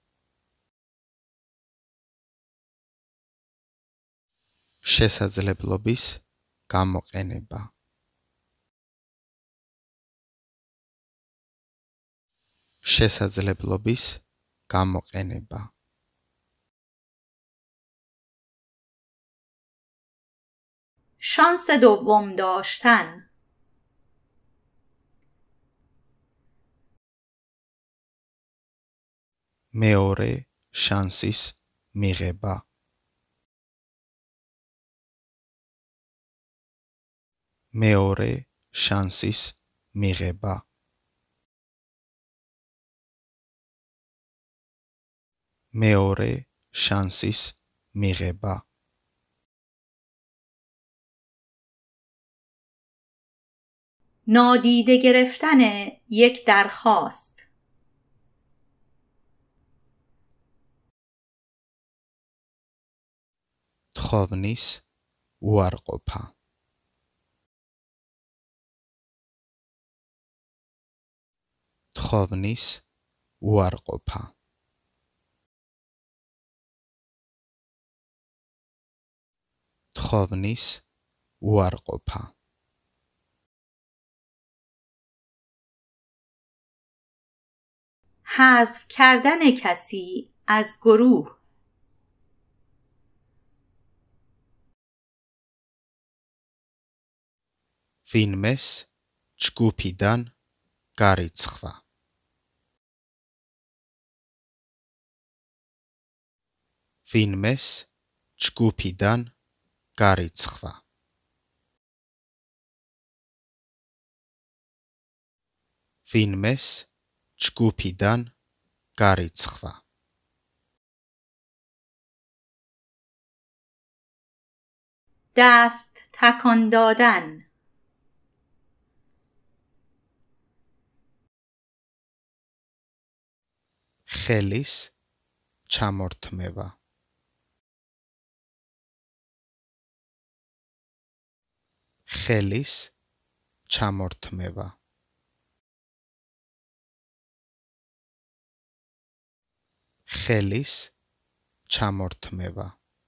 შესაძლებლობის გამოყენება შესაძლებლობის გამოყენება شانس دوم داشتن. მეორე შანსის მიღება მეორე შანსის მიღება მეორე შანსის მიღება نادیده گرفتن یک درخواست. თხოვნის უარყოფა თხოვნის უარყოფა თხოვნის უარყოფა حذف کردن کسی از گروه. ვინმეს ჯგუფიდან გარიცხვა ვინმეს ჯგუფიდან გარიცხვა ვინმეს ჯგუფიდან გარიცხვა. دست تکان دادن. ხელის ჩამორთმევა. ხელის ჩამორთმევა. ხელის ჩამორთმევა.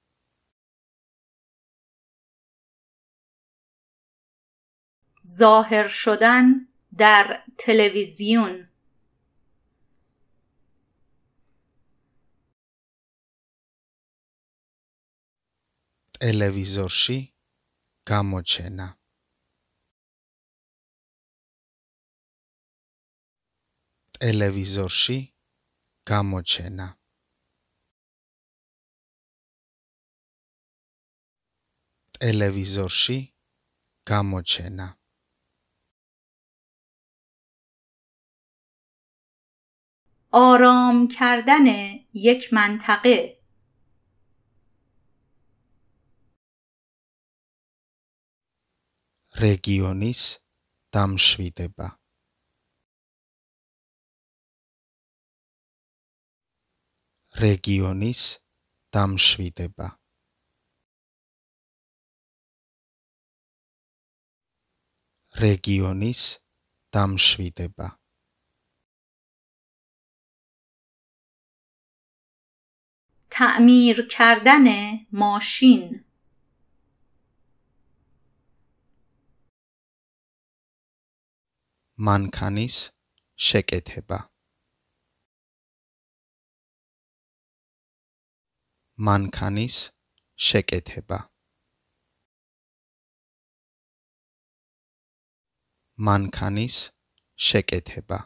ظاهر شدن در تلویزیون. ტელევიზორში გამოჩენა. ტელევიზორში გამოჩენა. ტელევიზორში გამოჩენა. آرام کردن یک منطقه. რეგიონის დამშვიდება. რეგიონის დამშვიდება. რეგიონის დამშვიდება. تعمیر کردن ماشین. მანქანის შეკეთება. მანქანის შეკეთება. მანქანის შეკეთება.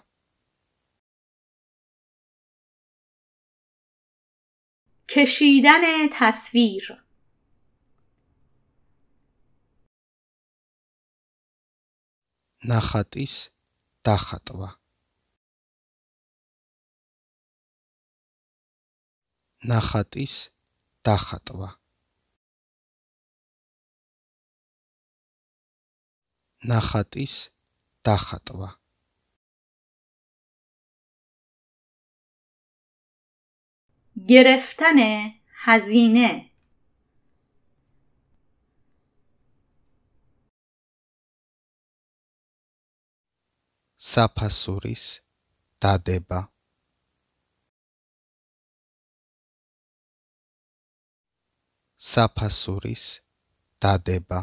کشیدن تصویر. ნახატის დახატვა. ნახატის დახატვა. ნახატის დახატვა. گرفتن هزینه. საფასურის დადება. საფასურის დადება.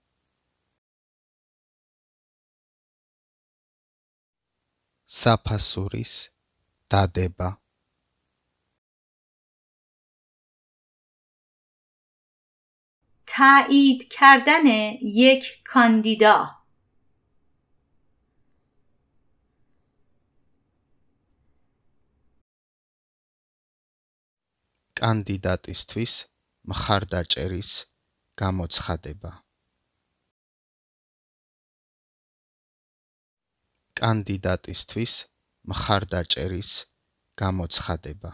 საფასურის დადება. تایید کردن یک کاندیدا. კანდიდატისთვის მხარდაჭერის გამოცხადება. კანდიდატისთვის მხარდაჭერის გამოცხადება.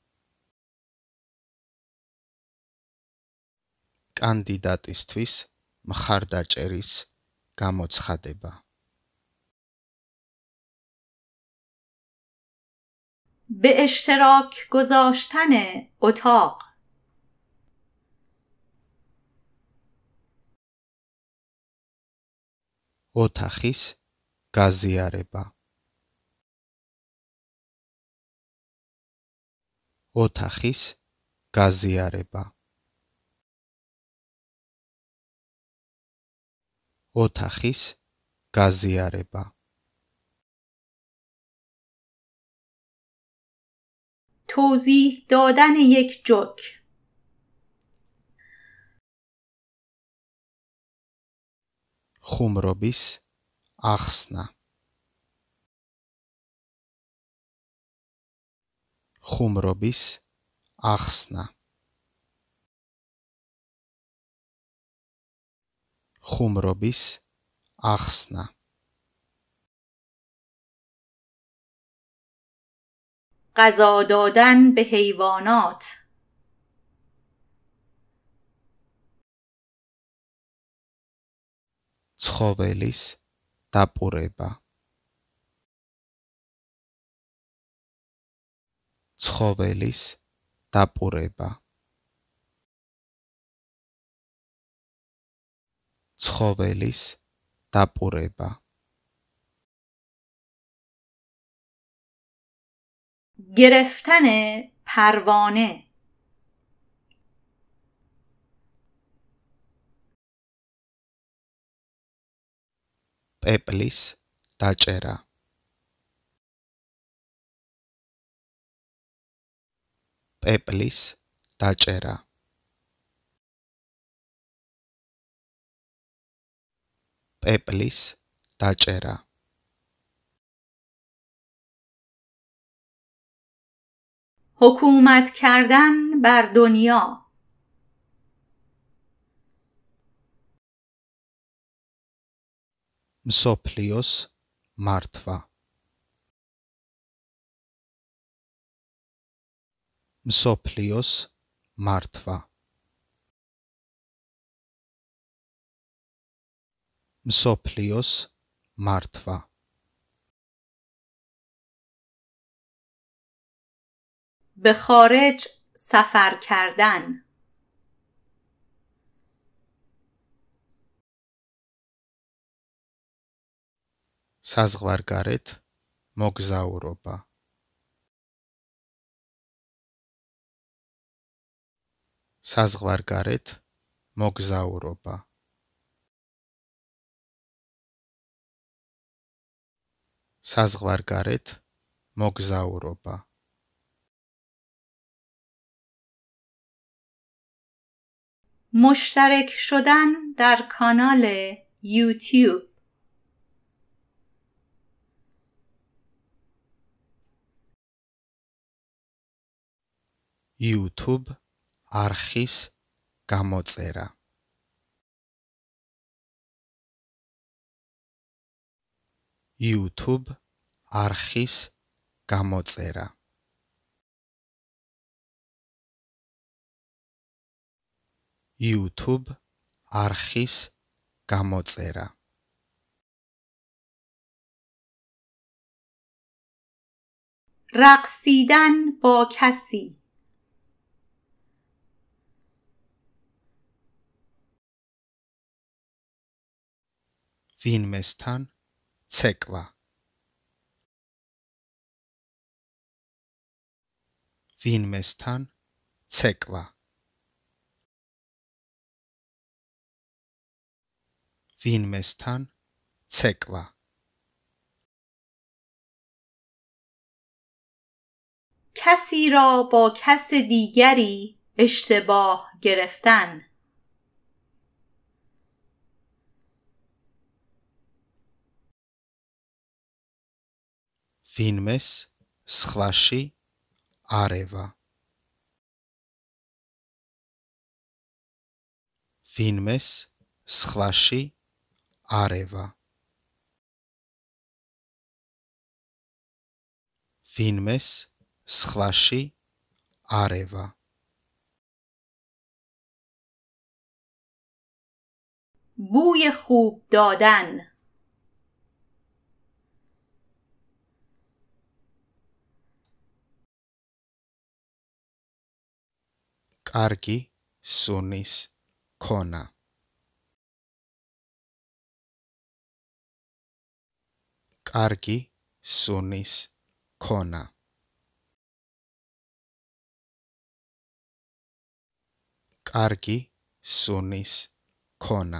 კანდიდატისთვის მხარდაჭერის გამოცხადება. به اشتراک گذاشتن اتاق. ოთახის გაზიარება. ოთახის გაზიარება. ოთახის გაზიარება. توضیح دادن یک جوک. ხუმრობის ახსნა. ხუმრობის ახსნა. ხუმრობის ახსნა. غذا دادن به حیوانات. ცხოველის დაპურება. ცხოველის დაპურება. ცხოველის დაპურება. گرفتن پروانه. პეპლის დაჭერა. პეპლის დაჭერა. პეპლის დაჭერა. حکومت کردن بر دنیا. მსოფლიოს მართვა. მსოფლიოს მართვა. მსოფლიოს მართვა. به خارج سفر کردن. საზღვარგარეთ მოგზაურობა. საზღვარგარეთ მოგზაურობა. საზღვარგარეთ მოგზაურობა. مشترک شدن در کانال یوتیوب. YouTube არხის გამოწერა. YouTube არხის გამოწერა. YouTube არხის გამოწერა. رقصیدن با کسی. ვინმესთან ცეკვა. ვინმესთან ცეკვა. ვინმესთან ცეკვა. کسی را با کس دیگری اشتباه گرفتن. ვინმეს სხვაში არევა. ვინმეს სხვაში არევა. ვინმეს სხვაში არევა. بوی خوب دادن. კარგი სუნის ქონა. კარგი სუნის ქონა. კარგი სუნის ქონა.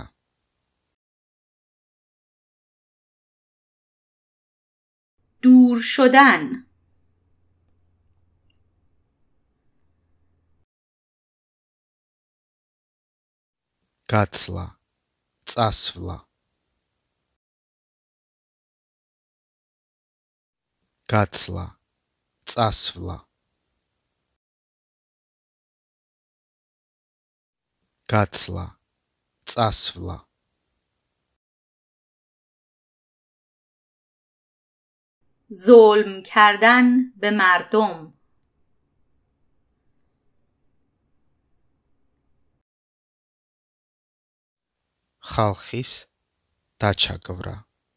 دور شدن. გაცლა, წასვლა. გაცლა, წასვლა. გაცლა, წასვლა. ظلم کردن به مردم. ხალხის დაჩაგვრა.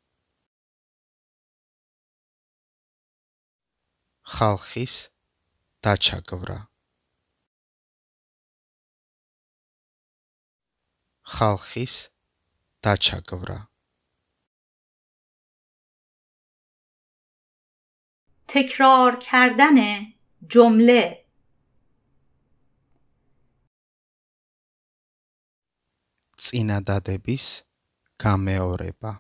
ხალხის დაჩაგვრა. ხალხის დაჩაგვრა. تکرار کردن جمله. წინადადების გამეორება.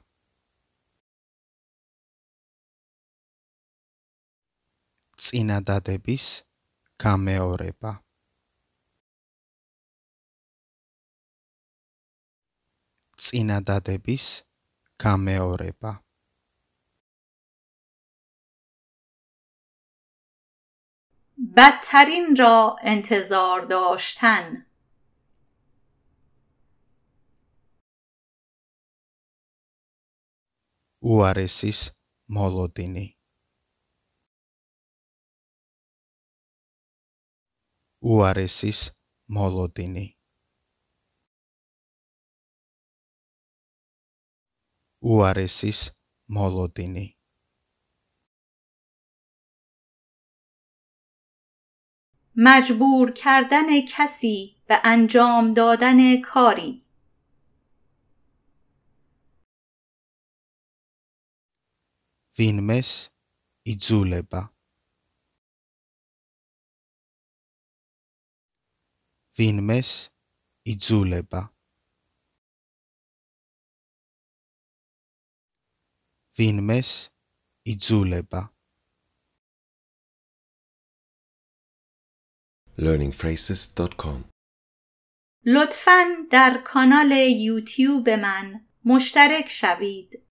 წინადადების გამეორება. წინადადების გამეორება. بدترین را انتظار داشتن. უარესის მოლოდინი. უარესის მოლოდინი. უარესის მოლოდინი. مجبور کردن کسی به انجام دادن کاری. ვინმეს იძულება. ვინმეს იძულება. ვინმეს იძულება. learningphrases.com لطفاً در کانال یوتیوب من مشترک شوید.